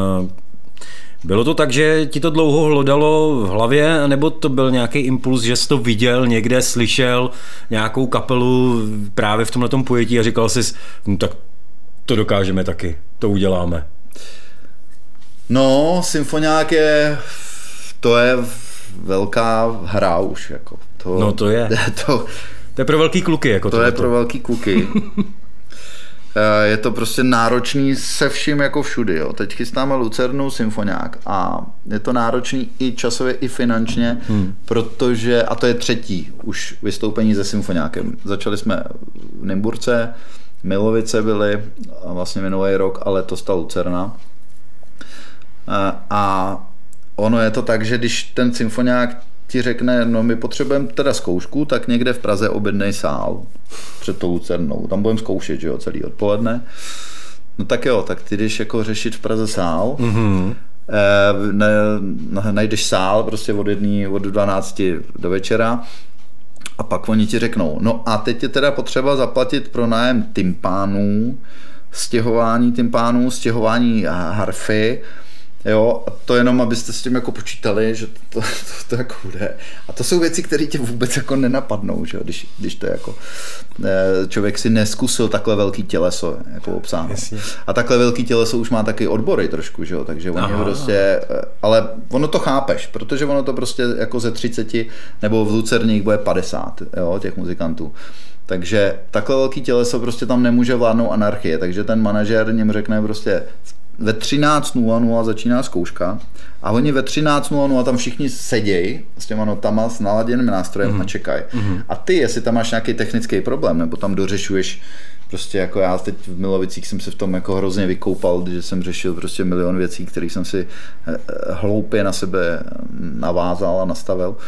Bylo to tak, že ti to dlouho hlodalo v hlavě, nebo to byl nějaký impuls, že jsi to viděl někde, slyšel nějakou kapelu právě v tomhletom pojetí a říkal jsi, no tak to dokážeme taky, to uděláme? No, symfoniák je, to je velká hra už. Jako. To, no to je. To, to je pro velký kluky. Jako to je pro velký kluky. Je to prostě náročný se vším jako všudy. Jo. Teď chystáme Lucernu, symfoniák a je to náročný i časově, i finančně, hmm. protože, a to je třetí už vystoupení se symfoniákem. Začali jsme v Nymburce, Milovice byly vlastně minulý rok, ale to ta Lucerna. A ono je to tak, že když ten symfoniák ti řekne, no my potřebujeme teda zkoušku, tak někde v Praze objednej sál před tou Lucernou. Tam budeme zkoušet, že jo, celý odpoledne. No tak jo, tak ty jdeš jako řešit v Praze sál, mm-hmm. e, ne, najdeš sál prostě od jedný, od dvanácti do večera a pak oni ti řeknou, no a teď je teda potřeba zaplatit pro nájem tympánů, stěhování tympánů, stěhování harfy. Jo, a to jenom, abyste s tím jako počítali, že to, to, to, to jako bude. A to jsou věci, které tě vůbec jako nenapadnou, že? Když, když to jako člověk si neskusil takhle velký těleso jako obsáhnout. A takhle velký těleso už má taky odbory trošku, že? Takže oni Aha. prostě, ale ono to chápeš, protože ono to prostě jako ze třiceti nebo v Lucerně jich bude padesát, jo, těch muzikantů. Takže takhle velký těleso prostě tam nemůže vládnout anarchie, takže ten manažer něm řekne prostě ve třináct nula nula začíná zkouška a oni ve třináct nula nula tam všichni sedějí s těma notama, s naladěným nástrojem mm. a čekají. Mm. A ty, jestli tam máš nějaký technický problém, nebo tam dořešuješ prostě jako já teď v Milovicích jsem se v tom jako hrozně vykoupal, že jsem řešil prostě milion věcí, které jsem si hloupě na sebe navázal a nastavil.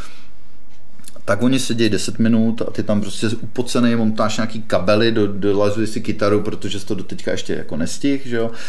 Tak oni sedějí deset minut a ty tam prostě upocenej montáš nějaký kabely, do, dolazuješ si kytaru, protože jsi to doteďka ještě jako nestih, že jo.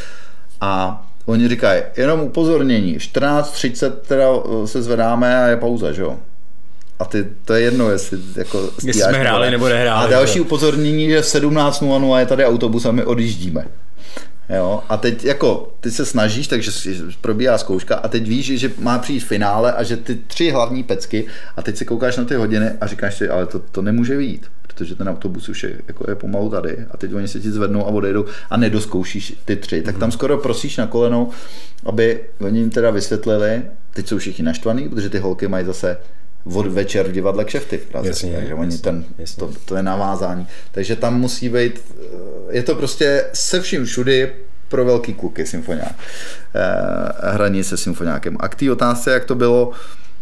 A oni říkají, jenom upozornění, čtrnáct třicet teda se zvedáme a je pauza, že jo. A ty, to je jedno, jestli jako jestli jsme hráli nebo nehráli. A další upozornění, že v sedmnáct nula nula je tady autobus a my odjíždíme. Jo, a teď jako ty se snažíš, takže probíhá zkouška a teď víš, že má přijít finále a že ty tři hlavní pecky a teď se koukáš na ty hodiny a říkáš si, ale to, to nemůže vyjít, protože ten autobus už je, jako je pomalu tady a teď oni se ti zvednou a odejdou a nedoskoušíš ty tři, tak tam skoro prosíš na kolenou, aby oni jim teda vysvětlili, teď jsou všichni naštvaný, protože ty holky mají zase od večer v divadle kšefty v Praze, jasně, takže jasně, oni ten, jasně. To, to je navázání. Takže tam musí být, je to prostě se vším všudy pro velký kluky symfoniák. Eh, hraní se symfoniákem. A k té otázce, jak to bylo,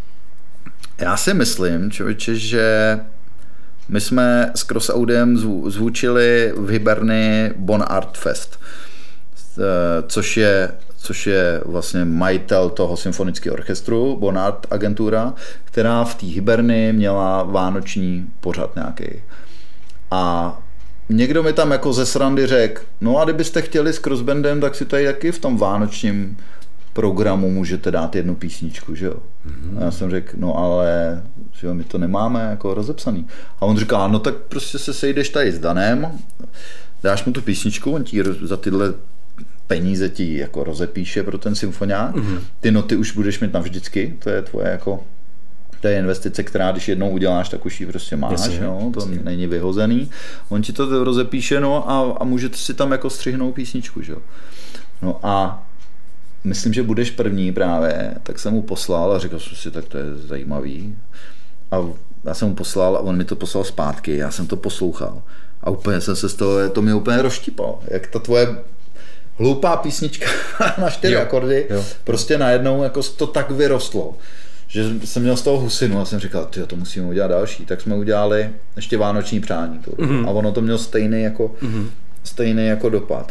já si myslím, člověče, že my jsme s Cross Audiem zvučili v Hiberny Bon Art Fest, což je, což je vlastně majitel toho symfonického orchestru, Bon Art agentura, která v té Hiberny měla vánoční pořad nějaký. A někdo mi tam jako ze srandy řekl, no a kdybyste chtěli s Crossbandem, tak si tady taky v tom vánočním programu můžete dát jednu písničku, že jo. Mm-hmm. A já jsem řekl, no ale že jo, my to nemáme jako rozepsaný. A on říká, no tak prostě se sejdeš tady s Danem, dáš mu tu písničku, on ti za tyhle peníze ti jako rozepíše pro ten symfoniák. Mm-hmm. Ty noty už budeš mít navždycky, to je tvoje jako, to je investice, která když jednou uděláš, tak už ji prostě máš, jasně, no, to jasně. Není vyhozený. On ti to rozepíše, no a, a můžete si tam jako střihnout písničku, že jo. No a myslím, že budeš první právě, tak jsem mu poslal a řekl jsem si, tak to je zajímavý. A já jsem mu poslal a on mi to poslal zpátky, já jsem to poslouchal. A úplně jsem se z toho, to mě úplně rozštípalo, jak ta tvoje hloupá písnička na čtyři jo, akordy, jo. Prostě najednou jako to tak vyrostlo, že jsem měl z toho husinu a jsem říkal, tyjo, to musíme udělat další. Tak jsme udělali ještě vánoční přání. To. Mm-hmm. A ono to mělo stejný jako, mm-hmm. stejný jako dopad.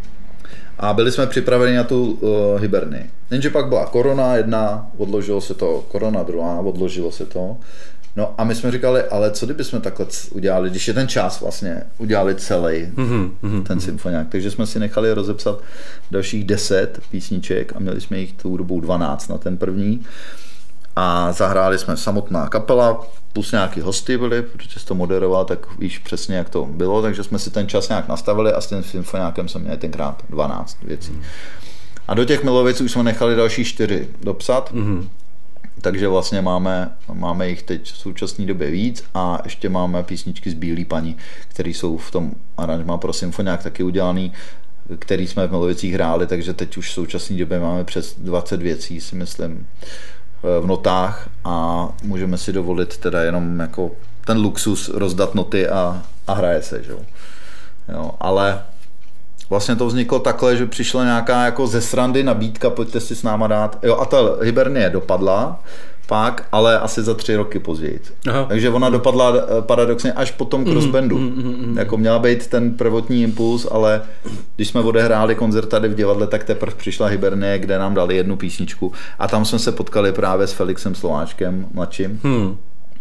A byli jsme připraveni na tu uh, Hiberny. Jenže pak byla korona jedna, odložilo se to, korona druhá, odložilo se to. No a my jsme říkali, ale co kdyby jsme takhle udělali, když je ten čas vlastně, udělali celý mm-hmm, ten mm-hmm. symfoniák. Takže jsme si nechali rozepsat dalších deset písniček a měli jsme jich tou dobou dvanáct na ten první. A zahráli jsme samotná kapela, plus nějaký hosty byli, protože jsi to moderoval, tak víš přesně, jak to bylo, takže jsme si ten čas nějak nastavili a s tím symfoniákem jsme měli tenkrát dvanáct věcí. Mm. A do těch Milovic už jsme nechali další čtyři dopsat, mm. takže vlastně máme, máme jich teď v současné době víc a ještě máme písničky z Bílý paní, které jsou v tom aranžmá pro symfoniák taky udělaný, který jsme v Milovicích hráli, takže teď už v současné době máme přes dvacet věcí, si myslím, v notách a můžeme si dovolit teda jenom jako ten luxus rozdat noty a, a hraje se, že jo. Ale vlastně to vzniklo takhle, že přišla nějaká jako ze srandy nabídka, pojďte si s náma dát. Jo, a ta Hibernie dopadla pak, ale asi za tři roky později. Aha. Takže ona dopadla paradoxně až po tom Crossbandu. Mm, mm, mm, mm. Jako měla být ten prvotní impuls, ale když jsme odehráli koncert tady v divadle, tak teprve přišla Hibernie, kde nám dali jednu písničku a tam jsme se potkali právě s Felixem Slováčkem mladším. Hmm.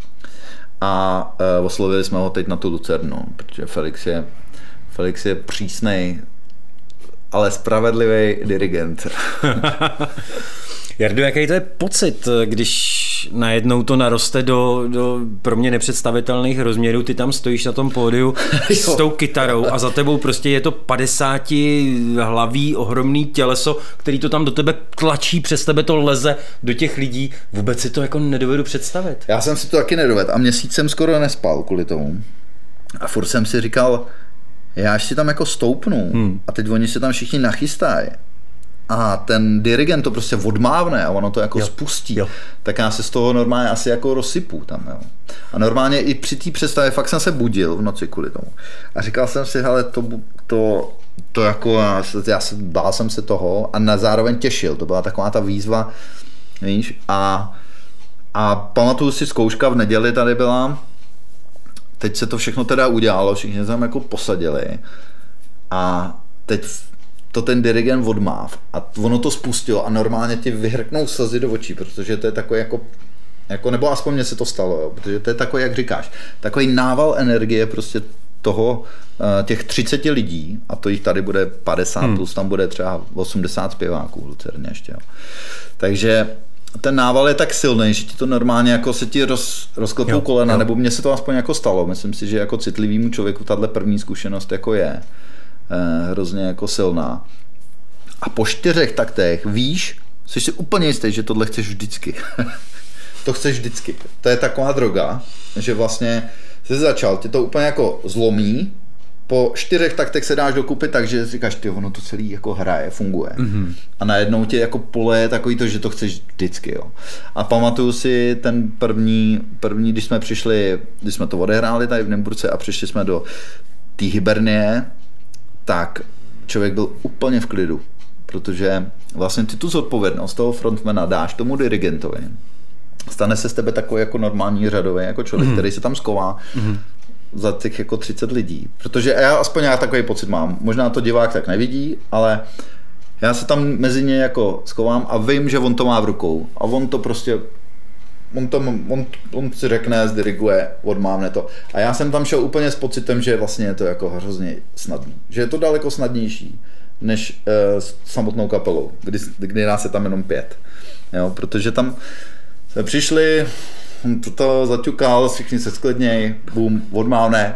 A uh, oslovili jsme ho teď na tu Lucernu, protože Felix je, Felix je přísnej, ale spravedlivý dirigent. Jardo, jaký to je pocit, když najednou to naroste do, do pro mě nepředstavitelných rozměrů, ty tam stojíš na tom pódiu s tou kytarou a za tebou prostě je to padesátihlaví ohromný těleso, který to tam do tebe tlačí, přes tebe to leze do těch lidí. Vůbec si to jako nedovedu představit. Já jsem si to taky nedovedl a měsíc jsem skoro nespal kvůli tomu. A furt jsem si říkal, já až si tam jako stoupnu hmm. a teď oni se tam všichni nachystají. A ten dirigent to prostě odmávne a ono to jako jo. spustí, jo. tak já se z toho normálně asi jako rozsypu tam, jo. A normálně i při té představě fakt jsem se budil v noci kvůli tomu. A říkal jsem si, hele, to, to, to jako, já, já se, bál jsem se toho a na zároveň těšil, to byla taková ta výzva, víš, a, a pamatuju si zkouška v neděli tady byla, teď se to všechno teda udělalo, všichni tam jako posadili a teď to ten dirigent odmáv a ono to spustilo a normálně ti vyhrknou slzy do očí, protože to je takový jako, jako nebo aspoň mně se to stalo, jo, protože to je takový, jak říkáš, takový nával energie prostě toho, těch třiceti lidí a to jich tady bude padesát hmm. plus tam bude třeba osmdesát zpěváků v Lucerně ještě, jo. Takže ten nával je tak silný, že ti to normálně jako se ti roz, rozklepou kolena, jo. nebo mně se to aspoň jako stalo, myslím si, že jako citlivýmu člověku tahle první zkušenost jako je hrozně jako silná. A po čtyřech taktech víš, jsi si úplně jistý, že tohle chceš vždycky. To chceš vždycky. To je taková droga, že vlastně jsi začal, tě to úplně jako zlomí, po čtyřech taktech se dáš dokupy, takže říkáš, ty, ono to celý jako hraje, funguje. Mm-hmm. A najednou tě jako poleje takový to, že to chceš vždycky. Jo. A pamatuju si ten první, první, když jsme přišli, když jsme to odehráli tady v Nymburce a přišli jsme do té Hibernie, tak člověk byl úplně v klidu, protože vlastně ty tu zodpovědnost toho frontmana dáš tomu dirigentovi. Stane se z tebe takový jako normální řadový jako člověk, mm. který se tam sková mm. za těch jako třicet lidí. Protože já aspoň já takový pocit mám. Možná to divák tak nevidí, ale já se tam mezi ně jako schovám a vím, že on to má v rukou. A on to prostě, on, to, on, on si řekne, zdiriguje, odmávne to. A já jsem tam šel úplně s pocitem, že vlastně je to jako hrozně snadný. Že je to daleko snadnější než uh, s samotnou kapelou, kdy, kdy nás je tam jenom pět. Jo, protože tam jsme přišli, on to zaťukal, všichni se sklidněj, bum, odmávne,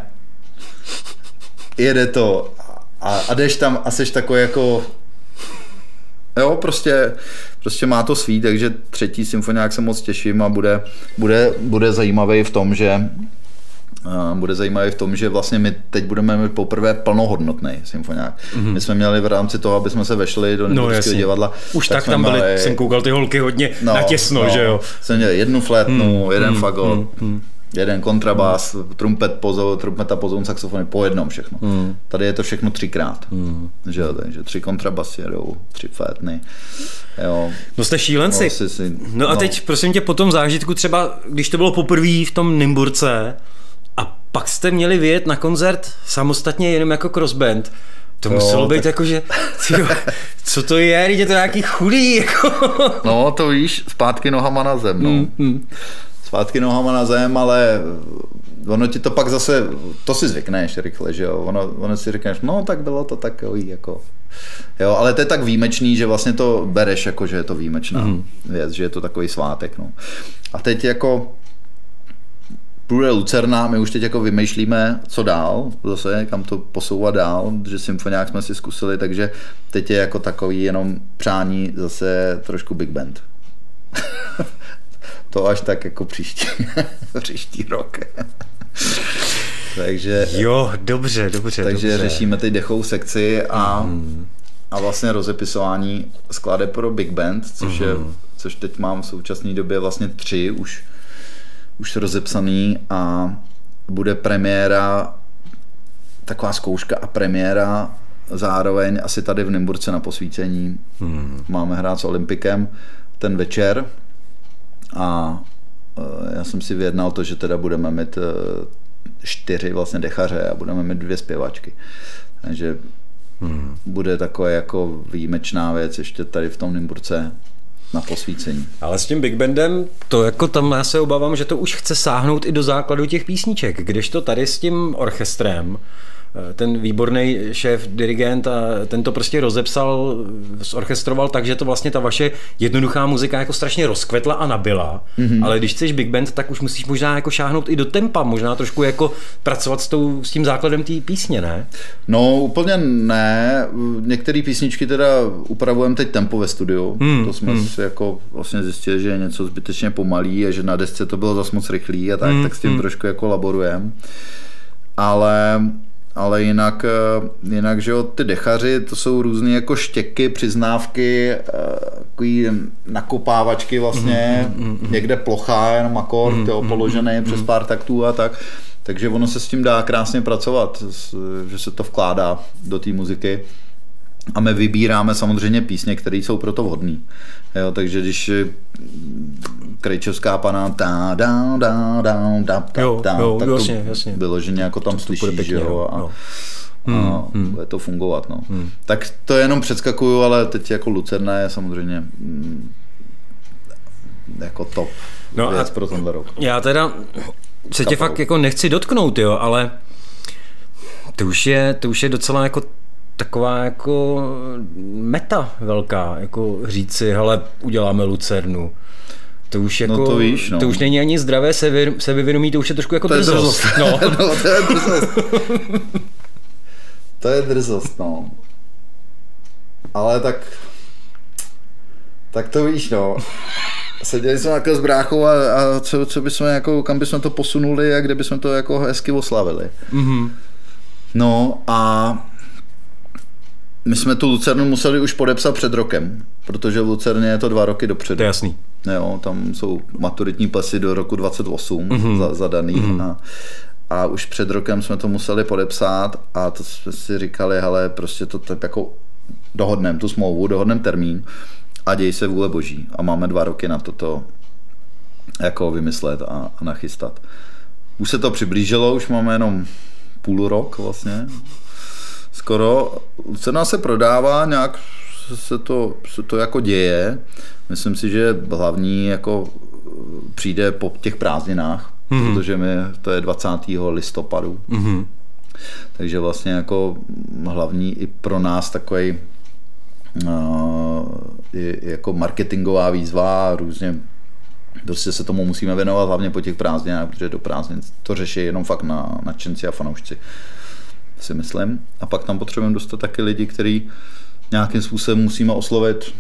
jede to a, a jdeš tam a seš takový jako, jo, prostě, prostě má to svý, takže třetí symfoniák se moc těším a bude, bude, bude zajímavý v tom, že Uh, bude zajímavý v tom, že vlastně my teď budeme mít poprvé plnohodnotný symfoniák. Mm-hmm. My jsme měli v rámci toho, aby jsme se vešli do Nymburského no, divadla. Už tak, tak tam byli, měli, jsem koukal ty holky hodně no, natěsno, no, že jo. Jsme měli jednu flétnu, mm, jeden mm, fagot, mm, mm. jeden kontrabás, mm. trumpet, pozou, trumpeta, pozoun, saxofony, po jednom všechno. Mm. Tady je to všechno třikrát. Mm. Že, takže tři kontrabasy jedou, tři flétny. Jo. No jste šílenci. No, si, si, no a no. teď prosím tě po tom zážitku třeba, když to bylo poprvé v tom Nymburce, a pak jste měli vyjet na koncert samostatně jenom jako crossband. To jo, muselo být tak... jako, že tyjo, co to je, je to nějaký chudý. Jako. No to víš, zpátky nohama na zem. No. Mm, mm. Zpátky nohama na zem, ale ono ti to pak zase, to si zvykneš rychle, že jo. Ono, ono si řekneš, no tak bylo to takový jako. Jo, ale to je tak výjimečný, že vlastně to bereš jako, že je to výjimečná mm. věc, že je to takový svátek. No. A teď jako bude Lucerna, my už teď jako vymýšlíme, co dál, zase kam to posouvat dál, že symfoniák jsme si zkusili, takže teď je jako takový jenom přání zase trošku big band. To až tak jako příští, příští rok. Takže, jo, dobře, dobře. Takže dobře. řešíme teď dechovou sekci a, mm. a vlastně rozepisování skladeb pro big band, což, mm. je, což teď mám v současné době vlastně tři už už rozepsaný a bude premiéra, taková zkouška a premiéra zároveň asi tady v Nymburce na Posvícení. Hmm. Máme hrát s Olympikem ten večer a já jsem si vyjednal to, že teda budeme mít čtyři vlastně dechaře a budeme mít dvě zpěvačky. Takže hmm. bude taková jako výjimečná věc ještě tady v tom Nymburce na Posvícení. Ale s tím big bandem, to jako tam já se obávám, že to už chce sáhnout i do základu těch písniček, kdežto tady s tím orchestrem, ten výborný šéf, dirigent, a ten to prostě rozepsal, zorchestroval tak, že to vlastně ta vaše jednoduchá muzika jako strašně rozkvetla a nabila, mm-hmm. ale když chceš big band, tak už musíš možná jako šáhnout i do tempa, možná trošku jako pracovat s, tou, s tím základem té písně, ne? No úplně ne, některé písničky teda upravujeme teď tempo ve studiu, mm, to jsme mm. si jako vlastně zjistili, že je něco zbytečně pomalý a že na desce to bylo zas moc rychlý a tak, mm, tak s tím mm. trošku jako laborujeme, ale Ale jinak, jinak, že jo, ty dechaři, to jsou různé jako štěky, přiznávky, takový nakopávačky vlastně, mm, mm, mm, někde plochá, jenom akord, mm, jo, položený mm, přes pár taktů a tak. Takže ono se s tím dá krásně pracovat, že se to vkládá do té muziky. A my vybíráme samozřejmě písně, které jsou pro to vhodné. Takže když Krejčovská pana ta da da da da da, tak to jasně, jasně. bylo, že nějak tam slyšíš, že jo, a, hmm, a hmm. bude to fungovat. No. Hmm. Tak to jenom předskakuju, ale teď jako Lucerna je samozřejmě mm, jako top no věc pro tenhle rok. Já teda se tě fakt jako nechci dotknout, jo, ale to už je, to už je docela jako taková jako meta velká, jako říci, hele, uděláme Lucernu. To už jako, no to víš, no. To už není ani zdravé sebevědomí, to už je trošku jako to drzost. Je drzost. No. no, to je drzost. To je drzost, no. Ale tak, tak to víš, no. Seděli jsme jako s bráchou a, a co, co bychom jako, kam bychom to posunuli a kde bychom to jako hezky oslavili. Mm-hmm. No a my jsme tu Lucernu museli už podepsat před rokem, protože v Lucerně je to dva roky dopředu. To je jasný. Jo, tam jsou maturitní plesy do roku dvacet osm mm-hmm. za, zadaný mm-hmm. a, a už před rokem jsme to museli podepsat a to jsme si říkali, hele, prostě to tak jako dohodneme tu smlouvu, dohodneme termín a děj se vůle boží a máme dva roky na toto jako vymyslet a, a nachystat. Už se to přiblížilo, už máme jenom půl rok vlastně, skoro. Cena se prodává, nějak se to, se to jako děje. Myslím si, že hlavní jako přijde po těch prázdninách, mm-hmm. protože my, to je dvacátého listopadu. Mm-hmm. Takže vlastně jako hlavní i pro nás takový uh, jako marketingová výzva, různě prostě se tomu musíme věnovat hlavně po těch prázdninách, protože do prázdnin to řeší jenom fakt na nadšenci a fanoušci, si myslím. A pak tam potřebujeme dostat taky lidi, který nějakým způsobem musíme oslovit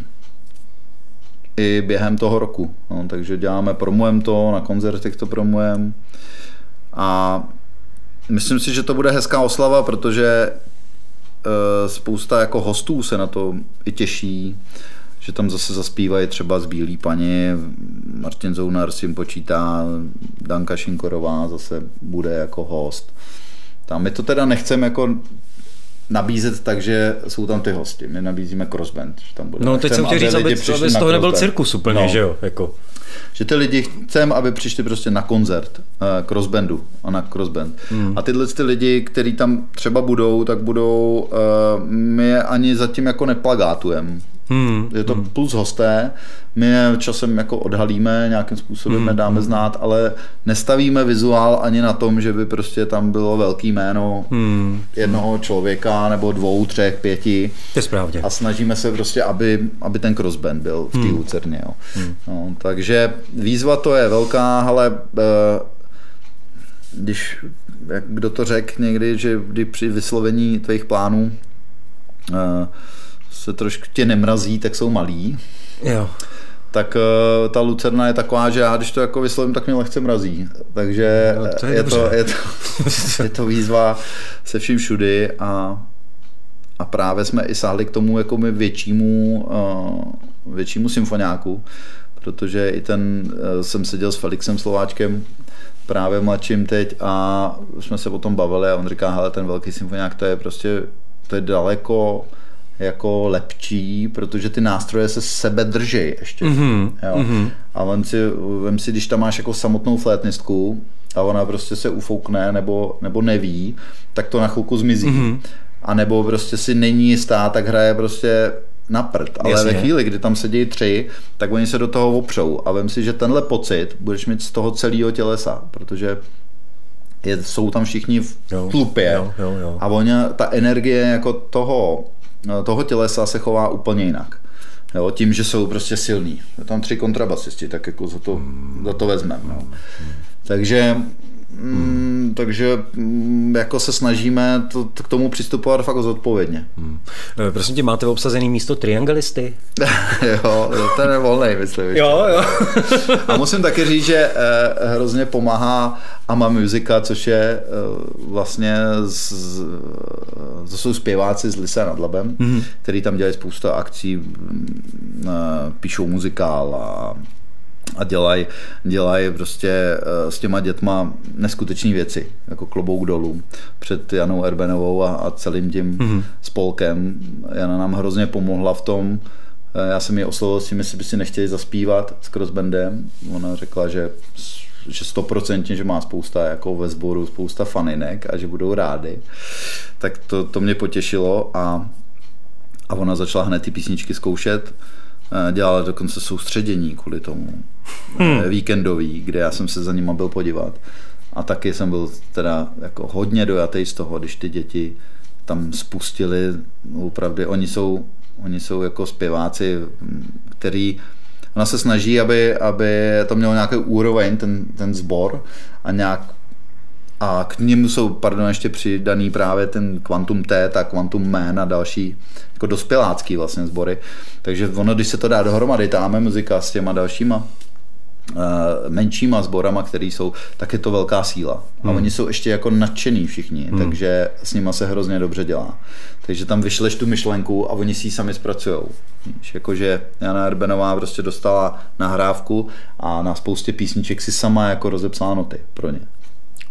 i během toho roku. No, takže děláme, promujeme to, na koncertech to promujeme a myslím si, že to bude hezká oslava, protože uh, spousta jako hostů se na to i těší, že tam zase zaspívají třeba z Bílý paní, Martin Zounar s tím počítá, Danka Šinkorová zase bude jako host. Tam my to teda nechceme jako nabízet tak, že jsou tam ty hosti. My nabízíme crossband. Že tam bude. No teď jsem chtěl říct, aby, aby z toho nebyl cirkus úplně, no. Že jo? Jako. Že ty lidi chceme, aby přišli prostě na koncert uh, crossbandu a na crossband. Hmm. A tyhle ty lidi, kteří tam třeba budou, tak budou, uh, my je ani zatím jako neplagátujeme. Hmm. Je to hmm. plus hosté, my je časem jako odhalíme, nějakým způsobem hmm. dáme znát, ale nestavíme vizuál ani na tom, že by prostě tam bylo velký jméno hmm. jednoho člověka nebo dvou, třech, pěti. To je správně. A snažíme se prostě, aby, aby ten crossband byl v té hmm. Lucerně. Jo. Hmm. No, takže výzva to je velká, ale když, jak kdo to řekl někdy, že kdy při vyslovení tvých plánů se trošku tě nemrazí, tak jsou malí. Jo. Tak uh, ta Lucerna je taková, že já když to jako vyslovím, tak mě lehce mrazí. Takže no, to je, je, to, je, to, je to výzva se vším všudy a, a právě jsme i sáhli k tomu jako my většímu, uh, většímu symfoniáku, protože i ten, uh, jsem seděl s Felixem Slováčkem, právě mladším teď a jsme se o tom bavili a on říká, hele, ten velký symfoniák, to je prostě, to je daleko jako lepší, protože ty nástroje se sebe drží ještě. Mm-hmm. Jo. Mm-hmm. A vem si, vem si, když tam máš jako samotnou flétnistku a ona prostě se ufoukne nebo, nebo neví, tak to na chvilku zmizí. Mm-hmm. A nebo prostě si není jistá, tak hraje prostě na prd. Ale jasně. Ve chvíli, kdy tam sedí tři, tak oni se do toho opřou. A vem si, že tenhle pocit budeš mít z toho celého tělesa, protože je, jsou tam všichni v tlupě. Jo, jo, jo. A oni, ta energie jako toho toho tělesa se chová úplně jinak. Jo, tím, že jsou prostě silní. Je tam tři kontrabasisti, tak jako za to, za to vezmeme. No. Takže, mm, takže mm, jako se snažíme to, k tomu přistupovat fakt zodpovědně. Hmm. Prosím tě, máte obsazený místo triangelisty? Jo, ten je volnej, myslím. Jo, jo. A musím taky říct, že eh, hrozně pomáhá Ama Musica, což je eh, vlastně z, z, to jsou zpěváci z Lysé nad Labem, mm-hmm. který tam dělají spousta akcí, eh, píšou muzikál a a dělají dělaj prostě s těma dětma neskutečné věci, jako klobouk dolů před Janou Erbenovou a, a celým tím mm-hmm. spolkem. Jana nám hrozně pomohla v tom, já jsem ji oslovil s tím, jestli by si nechtěli zaspívat s crossbandem. Ona řekla, že že stoprocentně, že má spousta jako ve sboru, spousta faninek a že budou rádi. Tak to, to mě potěšilo a, a ona začala hned ty písničky zkoušet. Dělala dokonce soustředění kvůli tomu, hmm. víkendový, kde já jsem se za nima byl podívat. A taky jsem byl teda jako hodně dojatý z toho, když ty děti tam spustili, opravdu, oni jsou, oni jsou jako zpěváci, který, ona se snaží, aby, aby to mělo nějaký úroveň, ten, ten sbor a nějak a k němu jsou, pardon, ještě přidaný právě ten Quantum T, a Quantum Man a další jako dospělácký vlastně sbory. Takže ono, když se to dá dohromady, ta Ama Musica s těma dalšíma uh, menšíma sborama, který jsou, tak je to velká síla. A hmm. oni jsou ještě jako nadšený všichni, hmm. takže s nima se hrozně dobře dělá. Takže tam vyšleš tu myšlenku a oni si ji sami zpracujou. Jakože Jana Erbenová prostě dostala nahrávku a na spoustě písniček si sama jako rozepsala noty pro ně.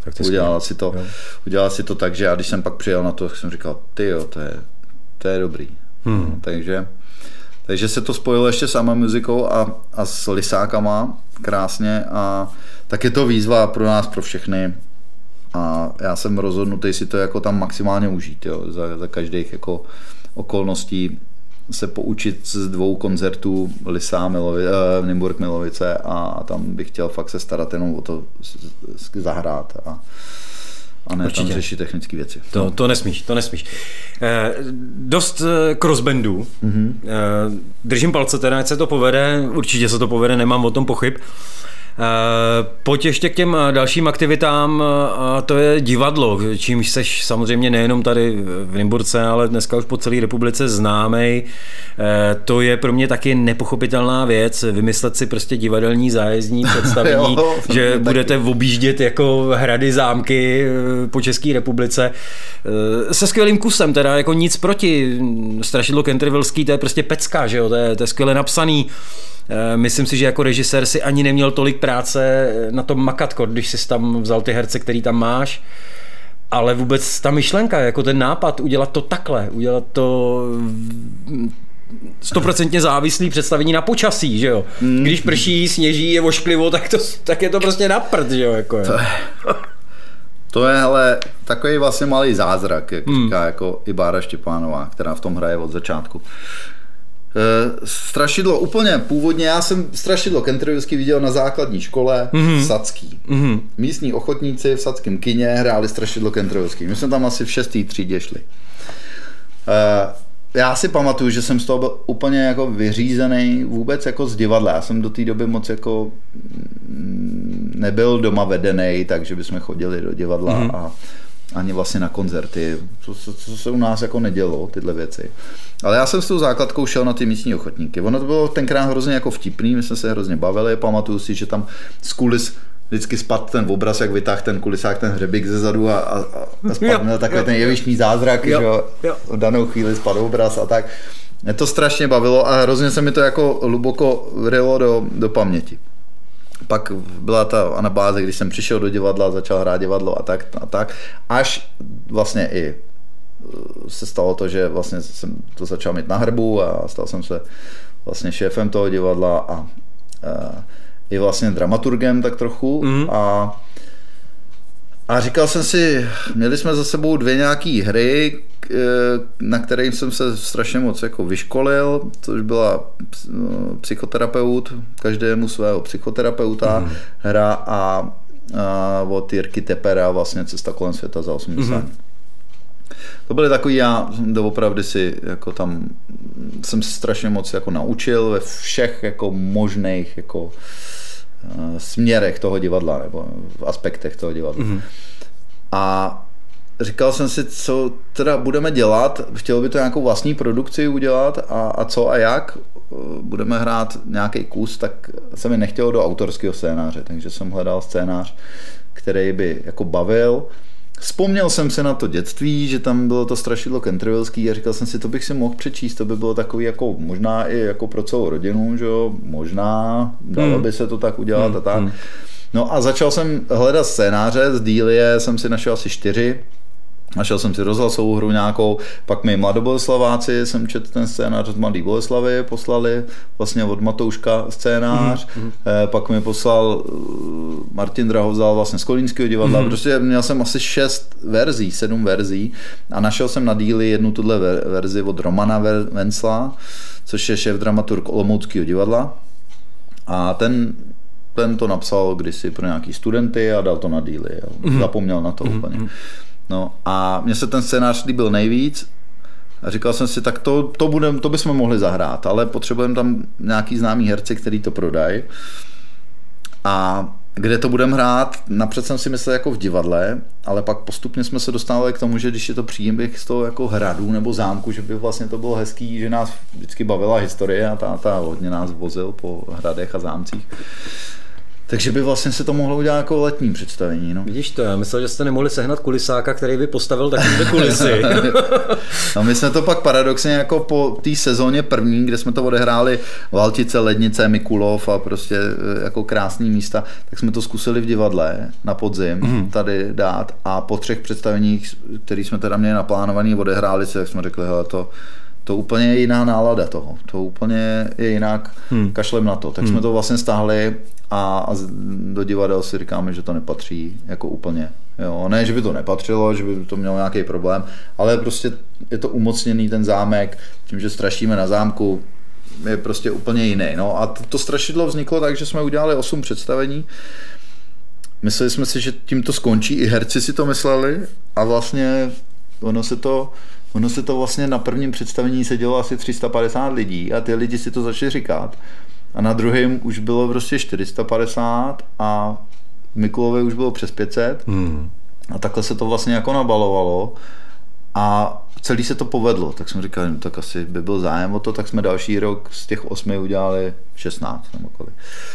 Tak to udělala si to, udělala si to tak, že já když jsem pak přijel na to, tak jsem říkal, ty jo, to je, to je dobrý. Hmm. Takže, takže se to spojilo ještě s Ama Musikou a, a s Lisákama krásně a tak je to výzva pro nás, pro všechny. A já jsem rozhodnutý si to jako tam maximálně užít, jo, za, za každých jako okolností se poučit z dvou koncertů Lysá Milovi, eh, Nymburk Milovice a tam bych chtěl fakt se starat jenom o to zahrát a, a ne Určitě. Tam řešit technické věci. To, to nesmíš, to nesmíš. Eh, dost crossbandů. Mm-hmm. Eh, držím palce teda, ať se to povede, určitě se to povede, nemám o tom pochyb. Pojď ještě k těm dalším aktivitám, a to je divadlo, čímž seš samozřejmě nejenom tady v Nymburce, ale dneska už po celé republice známej. To je pro mě taky nepochopitelná věc, vymyslet si prostě divadelní zájezdní představení, jo, že budete objíždět jako hrady, zámky po České republice. Se skvělým kusem, teda jako nic proti. Strašidlo Cantervilleský, to je prostě pecka, že jo, to je, to je skvěle napsaný. Myslím si, že jako režisér si ani neměl tolik práce na tom makat, když jsi tam vzal ty herce, který tam máš, ale vůbec ta myšlenka, jako ten nápad, udělat to takhle, udělat to stoprocentně závislý představení na počasí, že jo. Když prší, sněží, je ošklivo, tak, to, tak je to prostě na prd, že jo. Jako je. To je, to je ale takový vlastně malý zázrak, jak hmm. říká jako i Bára Štěpánová, která v tom hraje od začátku. Strašidlo úplně původně, já jsem Strašidlo Cantervilleský viděl na základní škole mm-hmm. v Sadský. Mm-hmm. Místní ochotníci v sadském kině hráli Strašidlo Cantervilleský. My jsme tam asi v šestý třídě šli. Já si pamatuju, že jsem z toho byl úplně jako vyřízený vůbec jako z divadla. Já jsem do té doby moc jako nebyl doma vedený, takže bychom chodili do divadla mm-hmm. a ani vlastně na koncerty, co, co, co se u nás jako nedělo, tyhle věci. Ale já jsem s tou základkou šel na ty místní ochotníky. Ono to bylo tenkrát hrozně jako vtipný, my jsme se hrozně bavili, pamatuju si, že tam z kulis vždycky spadl ten obraz, jak vytáhl ten kulisák, ten hřebík ze zadu a, a, a spadl takový ten jevištní zázrak, jo, že jo. V danou chvíli spadl obraz a tak. Mě to strašně bavilo a hrozně se mi to jako hluboko vrylo do, do paměti. Pak byla ta anabáze, když jsem přišel do divadla, začal hrát divadlo a tak a tak, až vlastně i se stalo to, že vlastně jsem to začal mít na hrbu a stal jsem se vlastně šéfem toho divadla a, a i vlastně dramaturgem tak trochu mm. a a říkal jsem si, měli jsme za sebou dvě nějaký hry, na kterých jsem se strašně moc jako vyškolil, což byla Psychoterapeut, každému svého psychoterapeuta, mm. hra a, a od Jirky Tepera vlastně Cesta kolem světa za osmdesát. Mm. To byly takový, já doopravdy si jako tam jsem se strašně moc jako naučil ve všech jako možných jako směrech toho divadla nebo v aspektech toho divadla. Mm-hmm. A říkal jsem si, co teda budeme dělat, chtěl by to nějakou vlastní produkci udělat a, a co a jak, budeme hrát nějaký kus, tak se mi nechtělo do autorského scénáře, takže jsem hledal scénář, který by jako bavil. Vzpomněl jsem si na to dětství, že tam bylo to Strašidlo Cantervilleský a říkal jsem si, to bych si mohl přečíst, to by bylo takový jako možná i jako pro celou rodinu, že jo, možná dalo by se to tak udělat hmm. a tak. No a začal jsem hledat scénáře, z dílie jsem si našel asi čtyři, našel jsem si rozhlasovou hru nějakou, pak mi Mladoboleslaváci, jsem četl ten scénář od Mladé Boleslavy, poslali vlastně od Matouška scénář, mm-hmm. pak mi poslal Martin Drahovzal vlastně z Kolínského divadla, mm-hmm. prostě měl jsem asi šest verzí, sedm verzí a našel jsem na díly jednu tuhle verzi od Romana Vencla, což je šéf dramaturg Olomouckého divadla a ten ten to napsal kdysi pro nějaký studenty a dal to na díly, mm-hmm. zapomněl na to mm-hmm. úplně. No a mně se ten scénář líbil nejvíc a říkal jsem si, tak to, to, budem, to bychom mohli zahrát, ale potřebujeme tam nějaký známý herci, který to prodají. A kde to budeme hrát, napřed jsem si myslel jako v divadle, ale pak postupně jsme se dostávali k tomu, že když je to příběh z toho jako hradu nebo zámku, že by vlastně to bylo hezký, že nás vždycky bavila historie a táta hodně nás vozil po hradech a zámcích. Takže by vlastně se to mohlo udělat jako letní představení. No. Vidíš to, já myslel, že jste nemohli sehnat kulisáka, který by postavil takovýhle kulisy. No my jsme to pak paradoxně jako po té sezóně první, kde jsme to odehráli Valtice, Lednice, Mikulov a prostě jako krásný místa, tak jsme to zkusili v divadle na podzim mm. tady dát a po třech představeních, který jsme teda měli naplánovaný, odehráli se, jak jsme řekli, hele, to To úplně je jiná nálada toho, to úplně je jinak, hmm. kašlem na to. Tak hmm. jsme to vlastně stáhli a, a do divadel si říkáme, že to nepatří jako úplně. Jo, ne, že by to nepatřilo, že by to mělo nějaký problém, ale prostě je to umocněný ten zámek, tím, že strašíme na zámku, je prostě úplně jiný. No a to, to strašidlo vzniklo tak, že jsme udělali osm představení. Mysleli jsme si, že tím to skončí, i herci si to mysleli a vlastně ono se to Ono se to vlastně na prvním představení sedělo asi tři sta padesát lidí a ty lidi si to začali říkat. A na druhém už bylo prostě čtyři sta padesát a v Mikulově už bylo přes pět set. Hmm. A takhle se to vlastně jako nabalovalo a celý se to povedlo. Tak jsme říkali, no, tak asi by byl zájem o to, tak jsme další rok z těch osmi udělali šestnáct nebo kolik.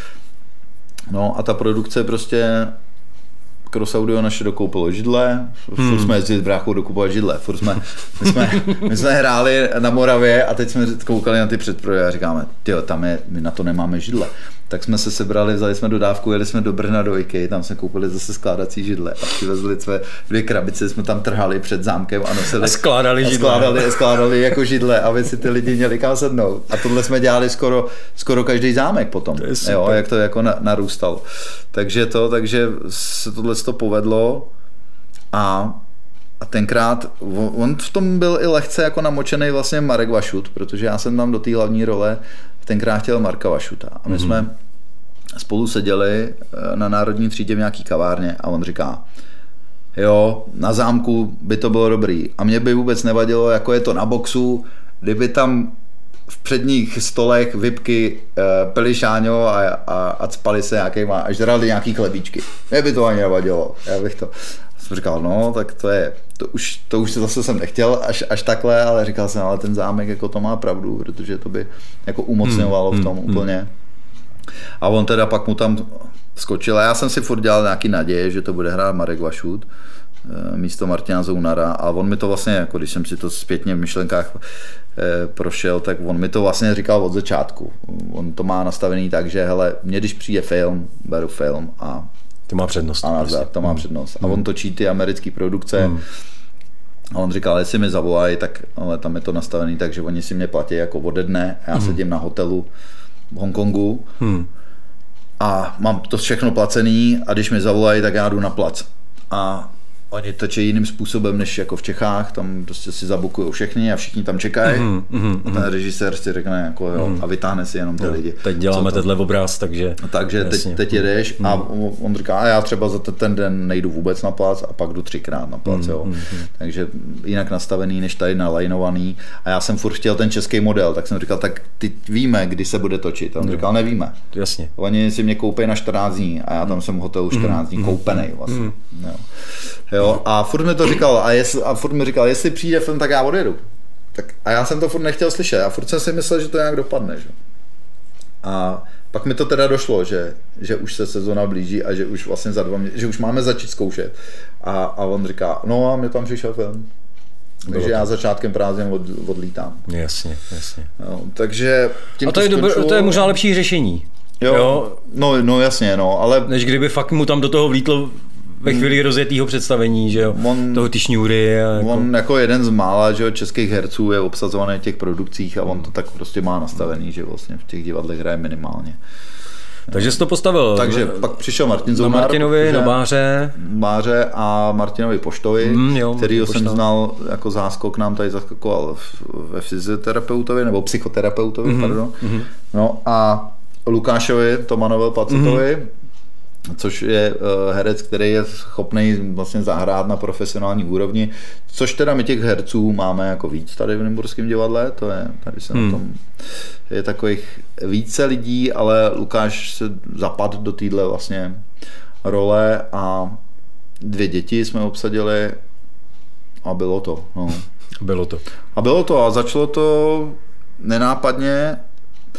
No a ta produkce prostě Cross Audio naše dokoupilo židle, furt hmm. jsme jezdili s bráchou dokupovat židle, furt jsme, my jsme, my jsme hráli na Moravě a teď jsme koukali na ty předprodeje a říkáme, tyjo, tam je, my na to nemáme židle. Tak jsme se sebrali, vzali jsme dodávku, jeli jsme do Brna do IKEA, tam jsme koupili zase skládací židle a přivezli jsme dvě krabice, jsme tam trhali před zámkem a nosili. A skládali a židle. Skládali, skládali jako židle, aby si ty lidi měli kam sednout. A tohle jsme dělali skoro, skoro každý zámek potom, to jo, jak to jako narůstalo. Takže to, takže se tohle to povedlo a A tenkrát, on v tom byl i lehce jako namočený vlastně Marek Vašut, protože já jsem tam do té hlavní role tenkrát chtěl Marka Vašuta. A my mm-hmm. jsme spolu seděli na Národní třídě v nějaký kavárně a on říká, jo, na zámku by to bylo dobrý. A mě by vůbec nevadilo, jako je to na boxu, kdyby tam v předních stolech vypky pili šáňo a, a, a cpali se nějakýma, až žrali nějaký chlebíčky. Mě by to ani nevadilo. Já bych to... jsem říkal, no, tak to je, to už, to už zase jsem nechtěl až, až takhle, ale říkal jsem, ale ten zámek jako to má pravdu, protože to by jako umocňovalo hmm, v tom hmm, úplně. A on teda pak mu tam skočil a já jsem si furt dělal nějaký naděje, že to bude hrát Marek Vašut místo Martina Zounara a on mi to vlastně, jako když jsem si to zpětně v myšlenkách prošel, tak on mi to vlastně říkal od začátku. On to má nastavený tak, že hele, mě když přijde film, beru film a to má přednost. A nazdar, to má přednost. A on točí ty americké produkce mm. a on říkal, jestli mi zavolají, tak ale tam je to nastavený tak, že oni si mě platí jako ode dne a já mm. sedím na hotelu v Hongkongu mm. a mám to všechno placený a když mi zavolají, tak já jdu na plac. A oni točí jiným způsobem než jako v Čechách, tam prostě si zabukují všechny a všichni tam čekají mm, mm, a ten režisér si řekne jako jo mm. a vytáhne si jenom ty jo, lidi. Teď děláme tenhle obraz, takže... Takže teď, teď jedeš mm. a on říká, a já třeba za ten den nejdu vůbec na plac a pak jdu třikrát na plac, mm, jo. Mm, takže jinak nastavený než tady nalajnovaný a já jsem furt chtěl ten český model, tak jsem říkal, tak ty víme, kdy se bude točit. A on říkal, nevíme. Jasně. Oni si mě koupí na čtrnáct dní a já tam jsem v hotelu čtrnáct dní mm, koupenej vlastně. Mm. Jo. Jo, a furt mi to říkal, a, jestli, a furt mi říkal, jestli přijde film, tak já odjedu. Tak, a já jsem to furt nechtěl slyšet, a furt jsem si myslel, že to nějak dopadne. Že? A pak mi to teda došlo, že, že už se sezona blíží a že už vlastně za dva mě, že už máme začít zkoušet. A, a on říká, no a mě tam přišel film. Takže Bylo já to. začátkem prázdnin od, odlítám. Jasně, jasně. Jo, takže tím a to, to, je skončilo... to je možná lepší řešení. Jo, jo? No, no jasně, no, ale... Než kdyby fakt mu tam do toho vlítlo ve chvíli rozjetýho představení, že jo, on, toho ty šňůry. A jako... On jako jeden z mála, že jo, českých herců je obsazovaný v těch produkcích a on to tak prostě má nastavený, že vlastně v těch divadlech hraje minimálně. Takže jsi to postavil. Takže pak přišel Martin Zounár. Na Martinovi, na Báře. Báře a Martinovi Poštovi, mm, jo, kterýho jsem znal jako záskok, nám tady zaskakoval ve fyzioterapeutovi, nebo psychoterapeutovi, mm-hmm, pardon. Mm-hmm. No a Lukášovi, Tomanovi Placetovi, mm-hmm. což je uh, herec, který je schopný vlastně zahrát na profesionální úrovni, což teda my těch herců máme jako víc tady v Nymburském divadle, to je, tady se hmm. na tom, je takových více lidí, ale Lukáš se zapadl do téhle vlastně role a dvě děti jsme obsadili a bylo to. No. Bylo to. A bylo to a začalo to nenápadně.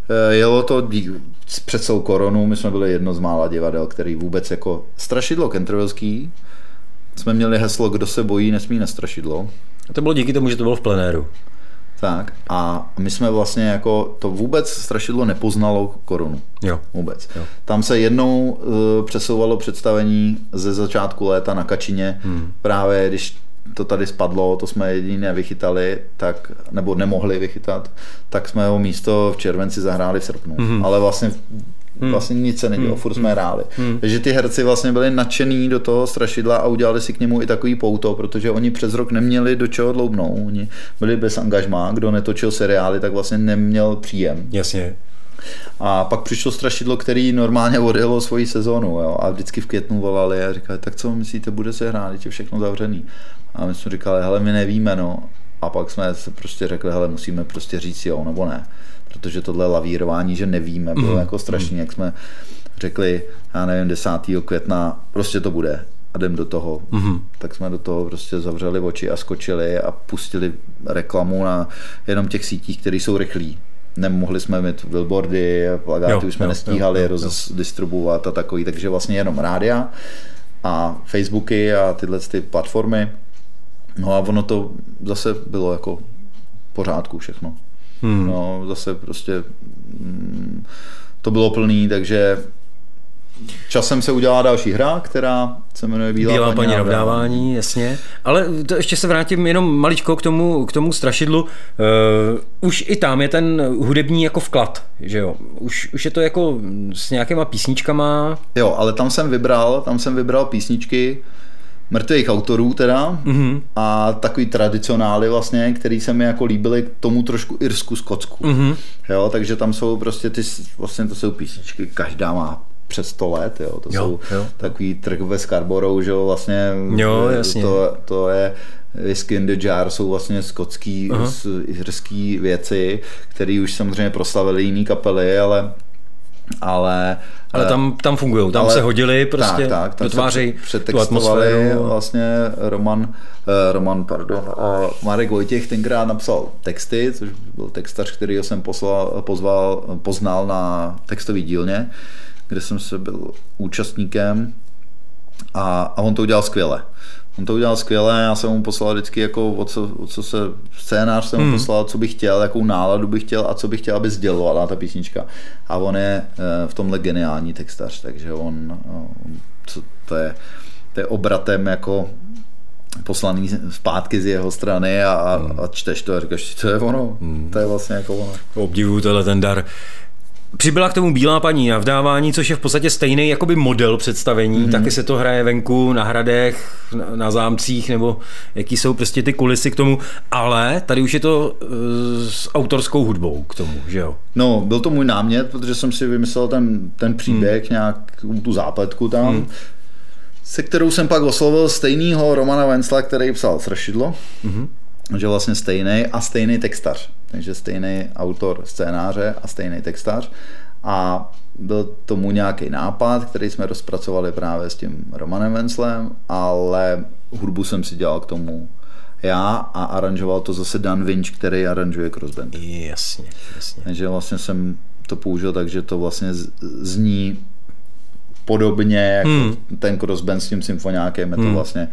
Jelo to před celou koronu, my jsme byli jedno z mála divadel, který vůbec jako strašidlo Cantervilleský. Jsme měli heslo, kdo se bojí, nesmí na strašidlo. A to bylo díky tomu, že to bylo v plenéru. Tak a my jsme vlastně jako, to vůbec strašidlo nepoznalo korunu. Jo. Vůbec. Jo. Tam se jednou uh, přesouvalo představení ze začátku léta na Kačině, hmm. právě když to tady spadlo, to jsme jedině vychytali, tak, nebo nemohli vychytat, tak jsme ho místo v červenci zahráli v srpnu. Hmm. Ale vlastně Hmm. vlastně nic se nedělo, hmm. furt jsme hráli. Hmm. Takže ty herci vlastně byli nadšený do toho strašidla a udělali si k němu i takový pouto, protože oni přes rok neměli do čeho dloubnout. Oni byli bez angažmá, kdo netočil seriály, tak vlastně neměl příjem. Jasně. A pak přišlo strašidlo, který normálně odjelo svoji sezónu, jo, a vždycky v květnu volali a říkali, tak co myslíte, bude se hrát, je všechno zavřený. A my jsme říkali, hele, my nevíme, no. A pak jsme se prostě řekli, hele, musíme prostě říct jo nebo ne. Protože tohle lavírování, že nevíme, bylo mm. jako strašný, jak jsme řekli, já nevím, desátého května, prostě to bude a jdem do toho. Mm. Tak jsme do toho prostě zavřeli oči a skočili a pustili reklamu na jenom těch sítích, které jsou rychlí. Nemohli jsme mít billboardy, plagáty už jsme jo, nestíhali jo, jo, rozdistribuovat a takový, takže vlastně jenom rádia a Facebooky a tyhle ty platformy. No a ono to zase bylo jako v pořádku všechno. Hmm. No, zase prostě mm, to bylo plný, takže časem se udělala další hra, která se jmenuje Bílá, Bílá paní, paní na vdávání, jasně. Ale to ještě se vrátím jenom maličko k tomu, k tomu strašidlu. Uh, už i tam je ten hudební jako vklad, že jo? Už, už je to jako s nějakýma písničkama. Jo, ale tam jsem vybral, tam jsem vybral písničky mrtvých autorů teda mm-hmm. a takový tradicionály vlastně, který se mi jako líbily k tomu trošku Irsku, Skotsku. Mm-hmm. Jo, takže tam jsou prostě ty, vlastně to jsou písničky, každá má přes sto let, jo, to jo, jsou jo. Takový trh ve Scarborough, že jo, vlastně jo, jasně. To, to je Whisky in the Jar, jsou vlastně skotský, irský věci, které už samozřejmě proslavily jiný kapely, ale ale ale tam, tam fungují, tam ale, se hodili, prostě tak, tak, dotvářejí tu atmosféru. Vlastně Roman, Roman, pardon, Marek Vojtěch tenkrát napsal texty, což byl textař, kterýho jsem poslal, pozval, poznal na textový dílně, kde jsem se byl účastníkem a, a on to udělal skvěle. On to udělal skvěle, já jsem mu poslal vždycky jako o co, o co se scénář jsem mu hmm. poslal, co bych chtěl, jakou náladu bych chtěl a co bych chtěl, aby sdělovala ta písnička. A on je v tomhle geniální textař, takže on, co, to, je, to je obratem jako poslaný zpátky z jeho strany a, a, a čteš to a říkáš, to je ono, hmm. to je vlastně jako ono. Obdivuju tenhle ten dar. Přibyla k tomu Bílá paní na vdávání, což je v podstatě stejný jakoby model představení, mm-hmm. taky se to hraje venku, na hradech, na, na zámcích, nebo jaký jsou prostě ty kulisy k tomu, ale tady už je to uh, s autorskou hudbou k tomu, že jo? No, byl to můj námět, protože jsem si vymyslel ten, ten příběh, mm. nějak tu zápletku tam, mm. se kterou jsem pak oslovil stejného Romana Wenzla, který psal Strašidlo, mm-hmm. že vlastně stejný a stejný textař. Takže stejný autor scénáře a stejný textař. A byl tomu nějaký nápad, který jsme rozpracovali právě s tím Romanem Wenzlem, ale hudbu jsem si dělal k tomu já a aranžoval to zase Dan Winch, který aranžuje Crossband. Jasně, jasně. Takže vlastně jsem to použil tak, že to vlastně zní podobně jako hmm. ten Crossband s tím symfoniákem. Je to hmm. vlastně...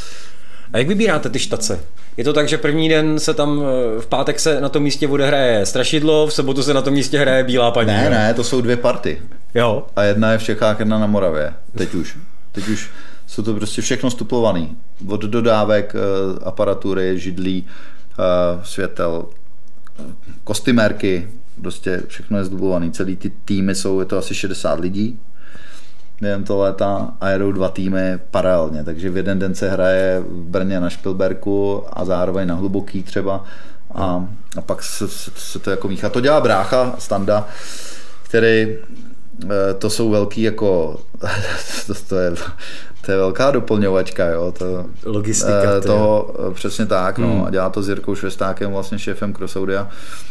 A jak vybíráte ty štace? Je to tak, že první den se tam, v pátek se na tom místě odehraje Strašidlo, v sobotu se na tom místě hraje Bílá paní? Ne, ne, to jsou dvě party. Jo. A jedna je v Čechách, jedna na Moravě. Teď už. Teď už jsou to prostě všechno stuplovaný. Od dodávek, aparatury, židlí, světel, kostymérky, prostě všechno je zdublovaný. Celý ty týmy jsou, je to asi šedesát lidí. Během to léta a jedou dva týmy paralelně, takže v jeden den se hraje v Brně na Špilberku a zároveň na Hluboký třeba a, a pak se, se, se to jako míchá. To dělá brácha Standa, který, to jsou velký jako, to, to, je, to je velká doplňovačka, jo, to, logistika. Toho, přesně tak, hmm. no, a dělá to s Jirkou Švestákem, vlastně šéfem Crossaudia,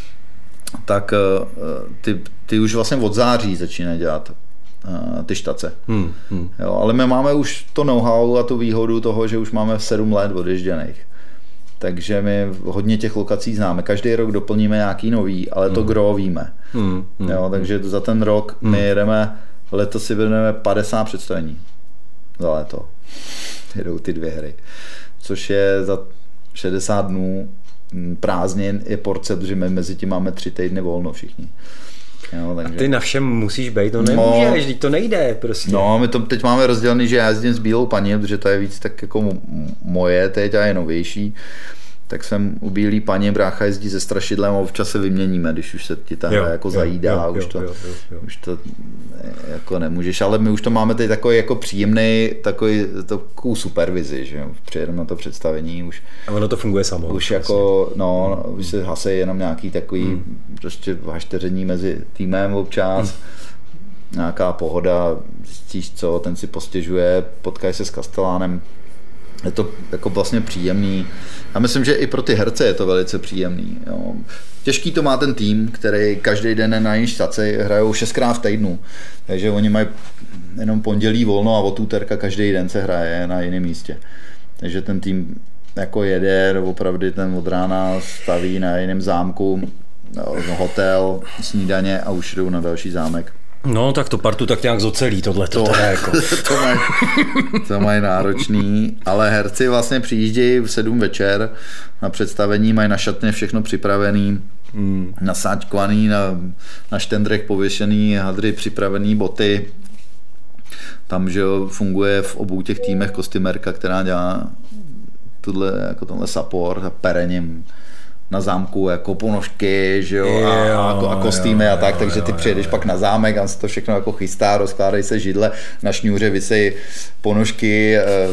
tak ty, ty už vlastně od září začínají dělat ty štace. Hmm, hmm. Jo, ale my máme už to know-how a tu výhodu toho, že už máme sedm let odježděných. takže my hodně těch lokací známe. Každý rok doplníme nějaký nový, ale to mm. gro víme. Mm. Mm. Jo, takže za ten rok mm. my jedeme, letos si vedeme padesát představení za léto. Jedou ty dvě hry. Což je za šedesát dnů prázdnin je porce, protože my mezi tím máme tři týdny volno všichni. Jo, takže... A ty na všem musíš být, to nemůžeš, no, to nejde prostě. No, my to teď máme rozdělený, že já jezdím s bílou paní, protože to je víc tak jako moje teď a je novější. Tak jsem u bílý paní, brácha jezdí se strašidlem a občas se vyměníme, když už se ti ta hra jako jo, zajídá, jo, už, to, jo, jo, jo. už to jako nemůžeš, ale my už to máme teď takový jako příjemný, takový takovou supervizi, že přijedeme na to představení už. A ono to funguje samo. Už jako, no, už se hasejí jenom nějaký takový hmm. prostě hašteření mezi týmem občas. Hmm. Nějaká pohoda, zjistíš co, ten si postěžuje, potkáš se s Kastelánem. Je to jako vlastně příjemný. Já myslím, že i pro ty herce je to velice příjemný. Jo. Těžký to má ten tým, který každý den na jiný štaci hrajou šestkrát v týdnu. Takže oni mají jenom pondělí volno a od úterka každý den se hraje na jiném místě. Takže ten tým jako jede, opravdu ten od rána staví na jiném zámku, hotel, snídaně a už jdou na další zámek. No, tak to partu tak nějak zocelí tohleto. To, jako. to, mají, to mají náročný, ale herci vlastně přijíždějí v sedm večer na představení, mají na šatně všechno připravený, mm. nasáčkovaný, na, na štendrech pověšený hadry, připravený boty. Tam, že funguje v obou těch týmech kostymérka, která dělá tuhle, jako tenhle support a perením na zámku jako ponožky, že jo, a, jo, a, a kostýmy jo, a tak, jo, takže ty jo, přijedeš jo, pak na zámek a se to všechno jako chystá, rozkládají se židle, na šňůře visej ponožky,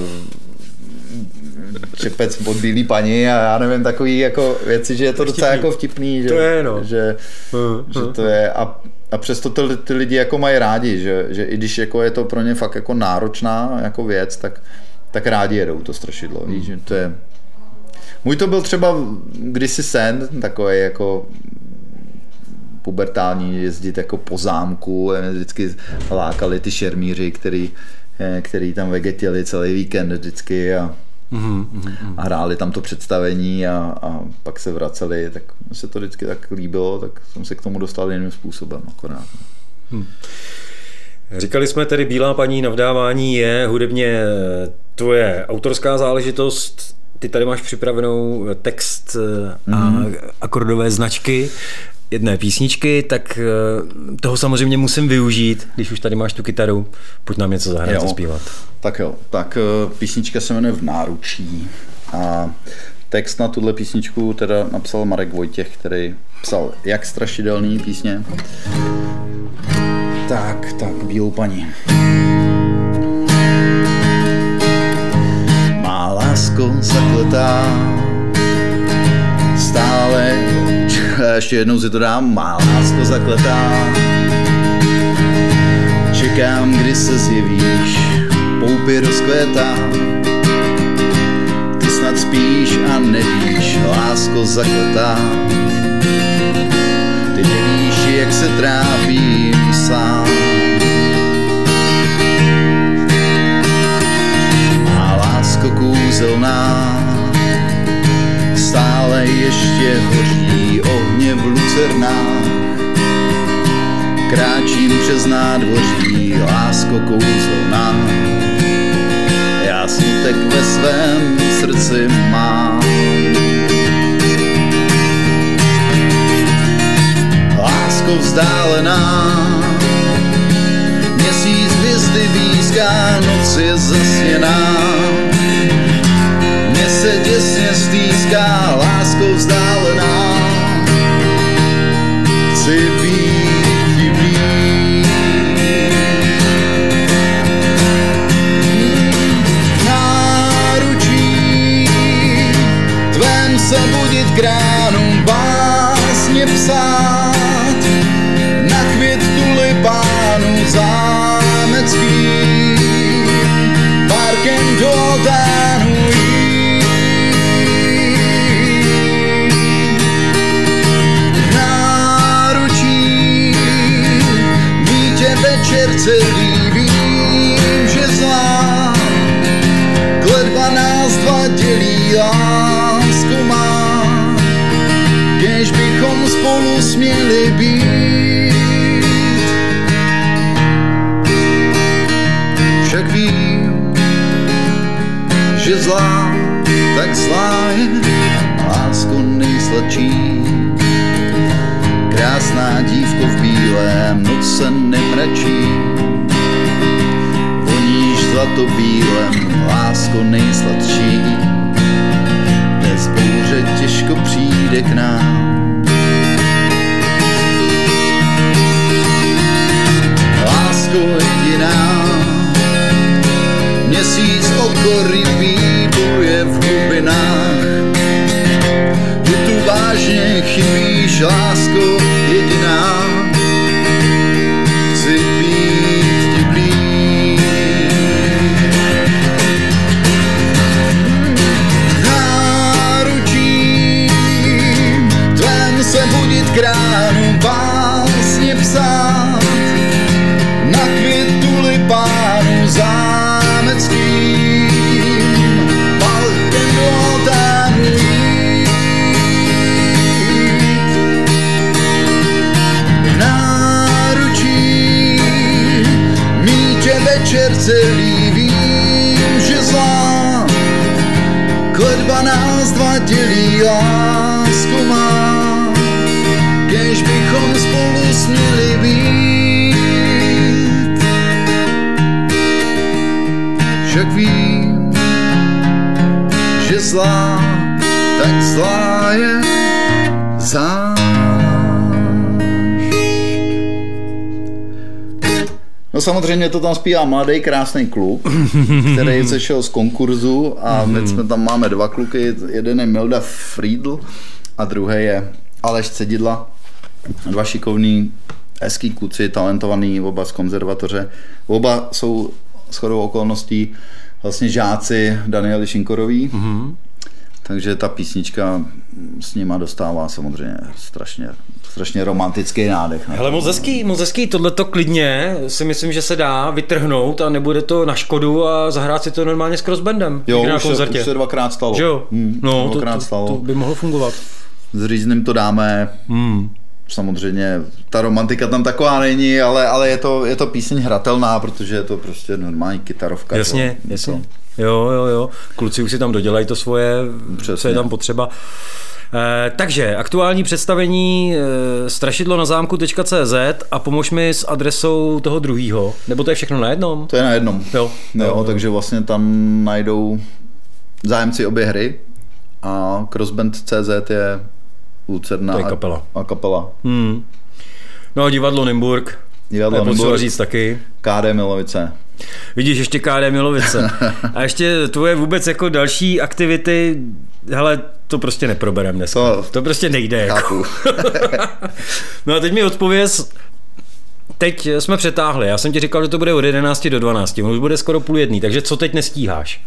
čepec od bílý paní a já nevím, takový jako věci, že je to vtipný. Docela jako vtipný, že, to je, no. že, uh, že to je a, a přesto ty, ty lidi jako mají rádi, že, že i když jako je to pro ně fakt jako náročná jako věc, tak, tak rádi jedou to strašidlo, hmm. víš, že to je. Můj to byl třeba kdysi sen, takový jako pubertální, jezdit jako po zámku, vždycky lákali ty šermíři, který, který tam vegetěli celý víkend vždycky a, mm-hmm, mm-hmm. a hráli tam to představení a, a pak se vraceli, tak se to vždycky tak líbilo, tak jsem se k tomu dostal jiným způsobem akorát. Hmm. Říkali jsme tedy, Bílá paní na vdávání je hudebně tvoje autorská záležitost. Ty tady máš připravenou text a mm. akordové značky jedné písničky, tak toho samozřejmě musím využít, když už tady máš tu kytaru. Pojď nám něco zahrát, zaspívat. Tak jo, tak písnička se jmenuje V náručí a text na tuhle písničku teda napsal Marek Vojtěch, který psal jak strašidelný písně, tak, tak Bílou paní. Má lásko zakletá, stále, ještě jednou si to dám, má lásko zakletá, čekám, kdy se zjevíš, poupě rozkvétá, ty snad spíš a nevíš, lásko zakletá, ty nevíš, jak se trápím sám. Kouzelná, stále ještě hoří ohně v lucernách, kráčím přes nádvoří, lásko kouzelná, já smutek ve svém srdci mám. Lásko vzdálená, měsíc hvězdy výzká, noc je zasněná, mě se těsně stýská, láskou vzdálená, chci být ti blíž. Náručí tvém se budit k ránům, básně psát, na květ tulipánů zámecký, parkem do oltánu jít. Náručí dítě večer celý, vím, že zlá kletba nás dva dělí, láskou spolu směli být. Však vím, že zlá, tak zlá je lásko nejsladší. Krásná dívko v bílém, noc se nemračí. Voníš zlatobílem, lásko nejsladší. Dnes bouře těžko přijde k nám. Lásko jediná, měsíc oko rybí buje v hlubinách. Tu tu vážně chybíš, lásko jediná. Chci být ti blíž. Náručí tvém se budit k ránu, básně psát na květ tulipánu zámeckým, palchem do altánu jít. V náručí mít tě večer celý, vím, že zlá kletba nás dva dělí, lásko má, kéž bychom spolu směli být. Však vím, že zlá, tak zlá je zášť. No samozřejmě to tam zpívá mladý krásný kluk, který sešel z konkurzu a my jsme tam máme dva kluky, jeden je Milda Friedl a druhý je Aleš Cedidla. Dva šikovní, hezký kluci, talentovaný, oba z konzervatoře. Oba jsou shodou okolností vlastně žáci Daniely Šinkorový. Mm-hmm. Takže ta písnička s nima dostává samozřejmě strašně, strašně romantický nádech. Hele, moc hezký, moc hezký, tohleto klidně si myslím, že se dá vytrhnout a nebude to na škodu a zahrát si to normálně s crossbandem. Jo, na už, koncertě. Se, už se dvakrát stalo. Že jo? Hmm, no, dvakrát to, to, stalo. to by mohlo fungovat. S Rýzným to dáme. Hmm. Samozřejmě ta romantika tam taková není, ale, ale je, to, je to píseň hratelná, protože je to prostě normální kytarovka. Jasně, to, jasně. To. Jo, jo, jo. Kluci už si tam dodělají to svoje, Přesně. co je tam potřeba. Eh, takže aktuální představení eh, strašidlo na zámku tečka cé zet a pomož mi s adresou toho druhýho. Nebo to je všechno na jednom? To je na jednom. Jo. Jo, jo, jo. takže vlastně tam najdou zájemci obě hry a crossband tečka cé zet je Lucerna to je kapela. A, a kapela. Hmm. No a divadlo Nymburk. Divadlo Nymburk. Potřeba Nymburk. říct taky. K D Milovice. Vidíš, ještě K D Milovice. A ještě tvoje vůbec jako další aktivity, hele, to prostě neproberem dneska. To, to prostě nejde. Jako. No a teď mi odpověz, teď jsme přetáhli, já jsem ti říkal, že to bude od jedenácti do dvanácti, on už bude skoro půl jedný, takže co teď nestíháš?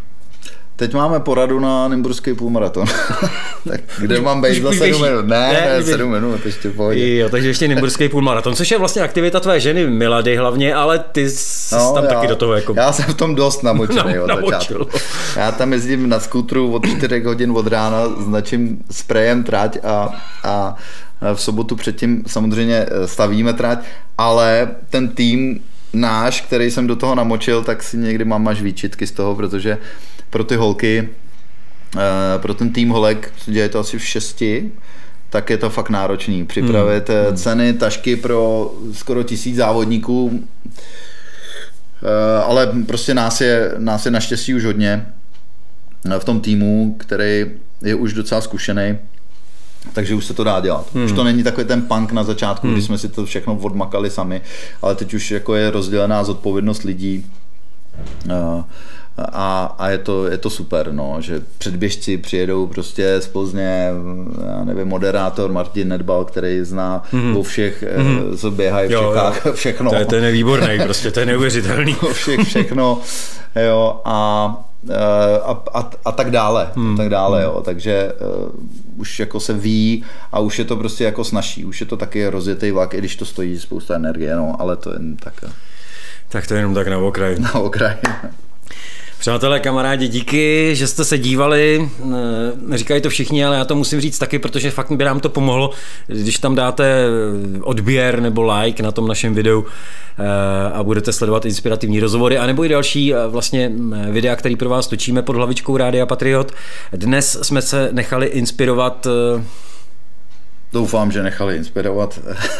Teď máme poradu na nymburský půlmaraton. Kde mám být za sedm minut? Ne, ne, ne sedm minut, ještě pohodě. Jo, takže ještě nymburský půlmaraton, což je vlastně aktivita tvé ženy Milady hlavně, ale ty jsi no, tam já, taky do toho jako... Já jsem v tom dost namočený no, od začátku. Já tam jezdím na skútru od čtyři hodin od rána, značím sprejem trať a, a v sobotu předtím samozřejmě stavíme trať, ale ten tým náš, který jsem do toho namočil, tak si někdy mám až výčitky z toho, protože pro ty holky, pro ten tým holek, děje to asi v šesti, tak je to fakt náročný. Připravit hmm. ceny, tašky pro skoro tisíc závodníků, ale prostě nás je, nás je naštěstí už hodně v tom týmu, který je už docela zkušený, takže už se to dá dělat. Hmm. Už to není takový ten punk na začátku, hmm. kdy jsme si to všechno odmakali sami, ale teď už jako je rozdělená zodpovědnost lidí. A, a je, to, je to super, no, že předběžci přijedou prostě z Plzně, já nevím, moderátor Martin Nedbal, který zná mm-hmm. o všech, mm-hmm. co běhají v Čechách, všechno. To je, to je nevýborný, prostě, to je neuvěřitelný. O všech všechno, jo, a, a, a, a tak dále, mm. a tak dále, jo, takže uh, už jako se ví a už je to prostě jako snažší, už je to taky rozjetý vlak, i když to stojí spousta energie, no, ale to je tak... Tak to je jenom tak na okraj. Na okraj. Přátelé, kamarádi, díky, že jste se dívali. Říkají to všichni, ale já to musím říct taky, protože fakt by nám to pomohlo, když tam dáte odběr nebo like na tom našem videu a budete sledovat inspirativní rozhovory, anebo i další vlastně videa, které pro vás točíme pod hlavičkou Rádia Patriot. Dnes jsme se nechali inspirovat. Doufám, že nechali inspirovat.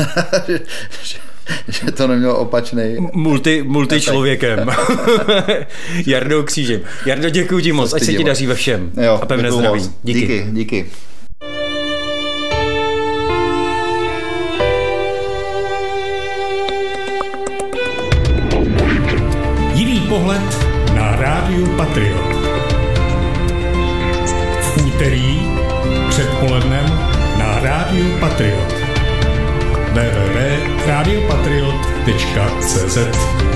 Že to nemělo opačnej. Multi, multi člověkem. Jardou Křížem. Jardo, děkuji ti moc, ať se ti daří ve všem. Jo, a pevné zdraví. Díky. Díky, díky. Jiný pohled na Rádiu Patriot. V úterý předpolednem na Rádiu Patriot. w w w tečka radio patriot tečka cz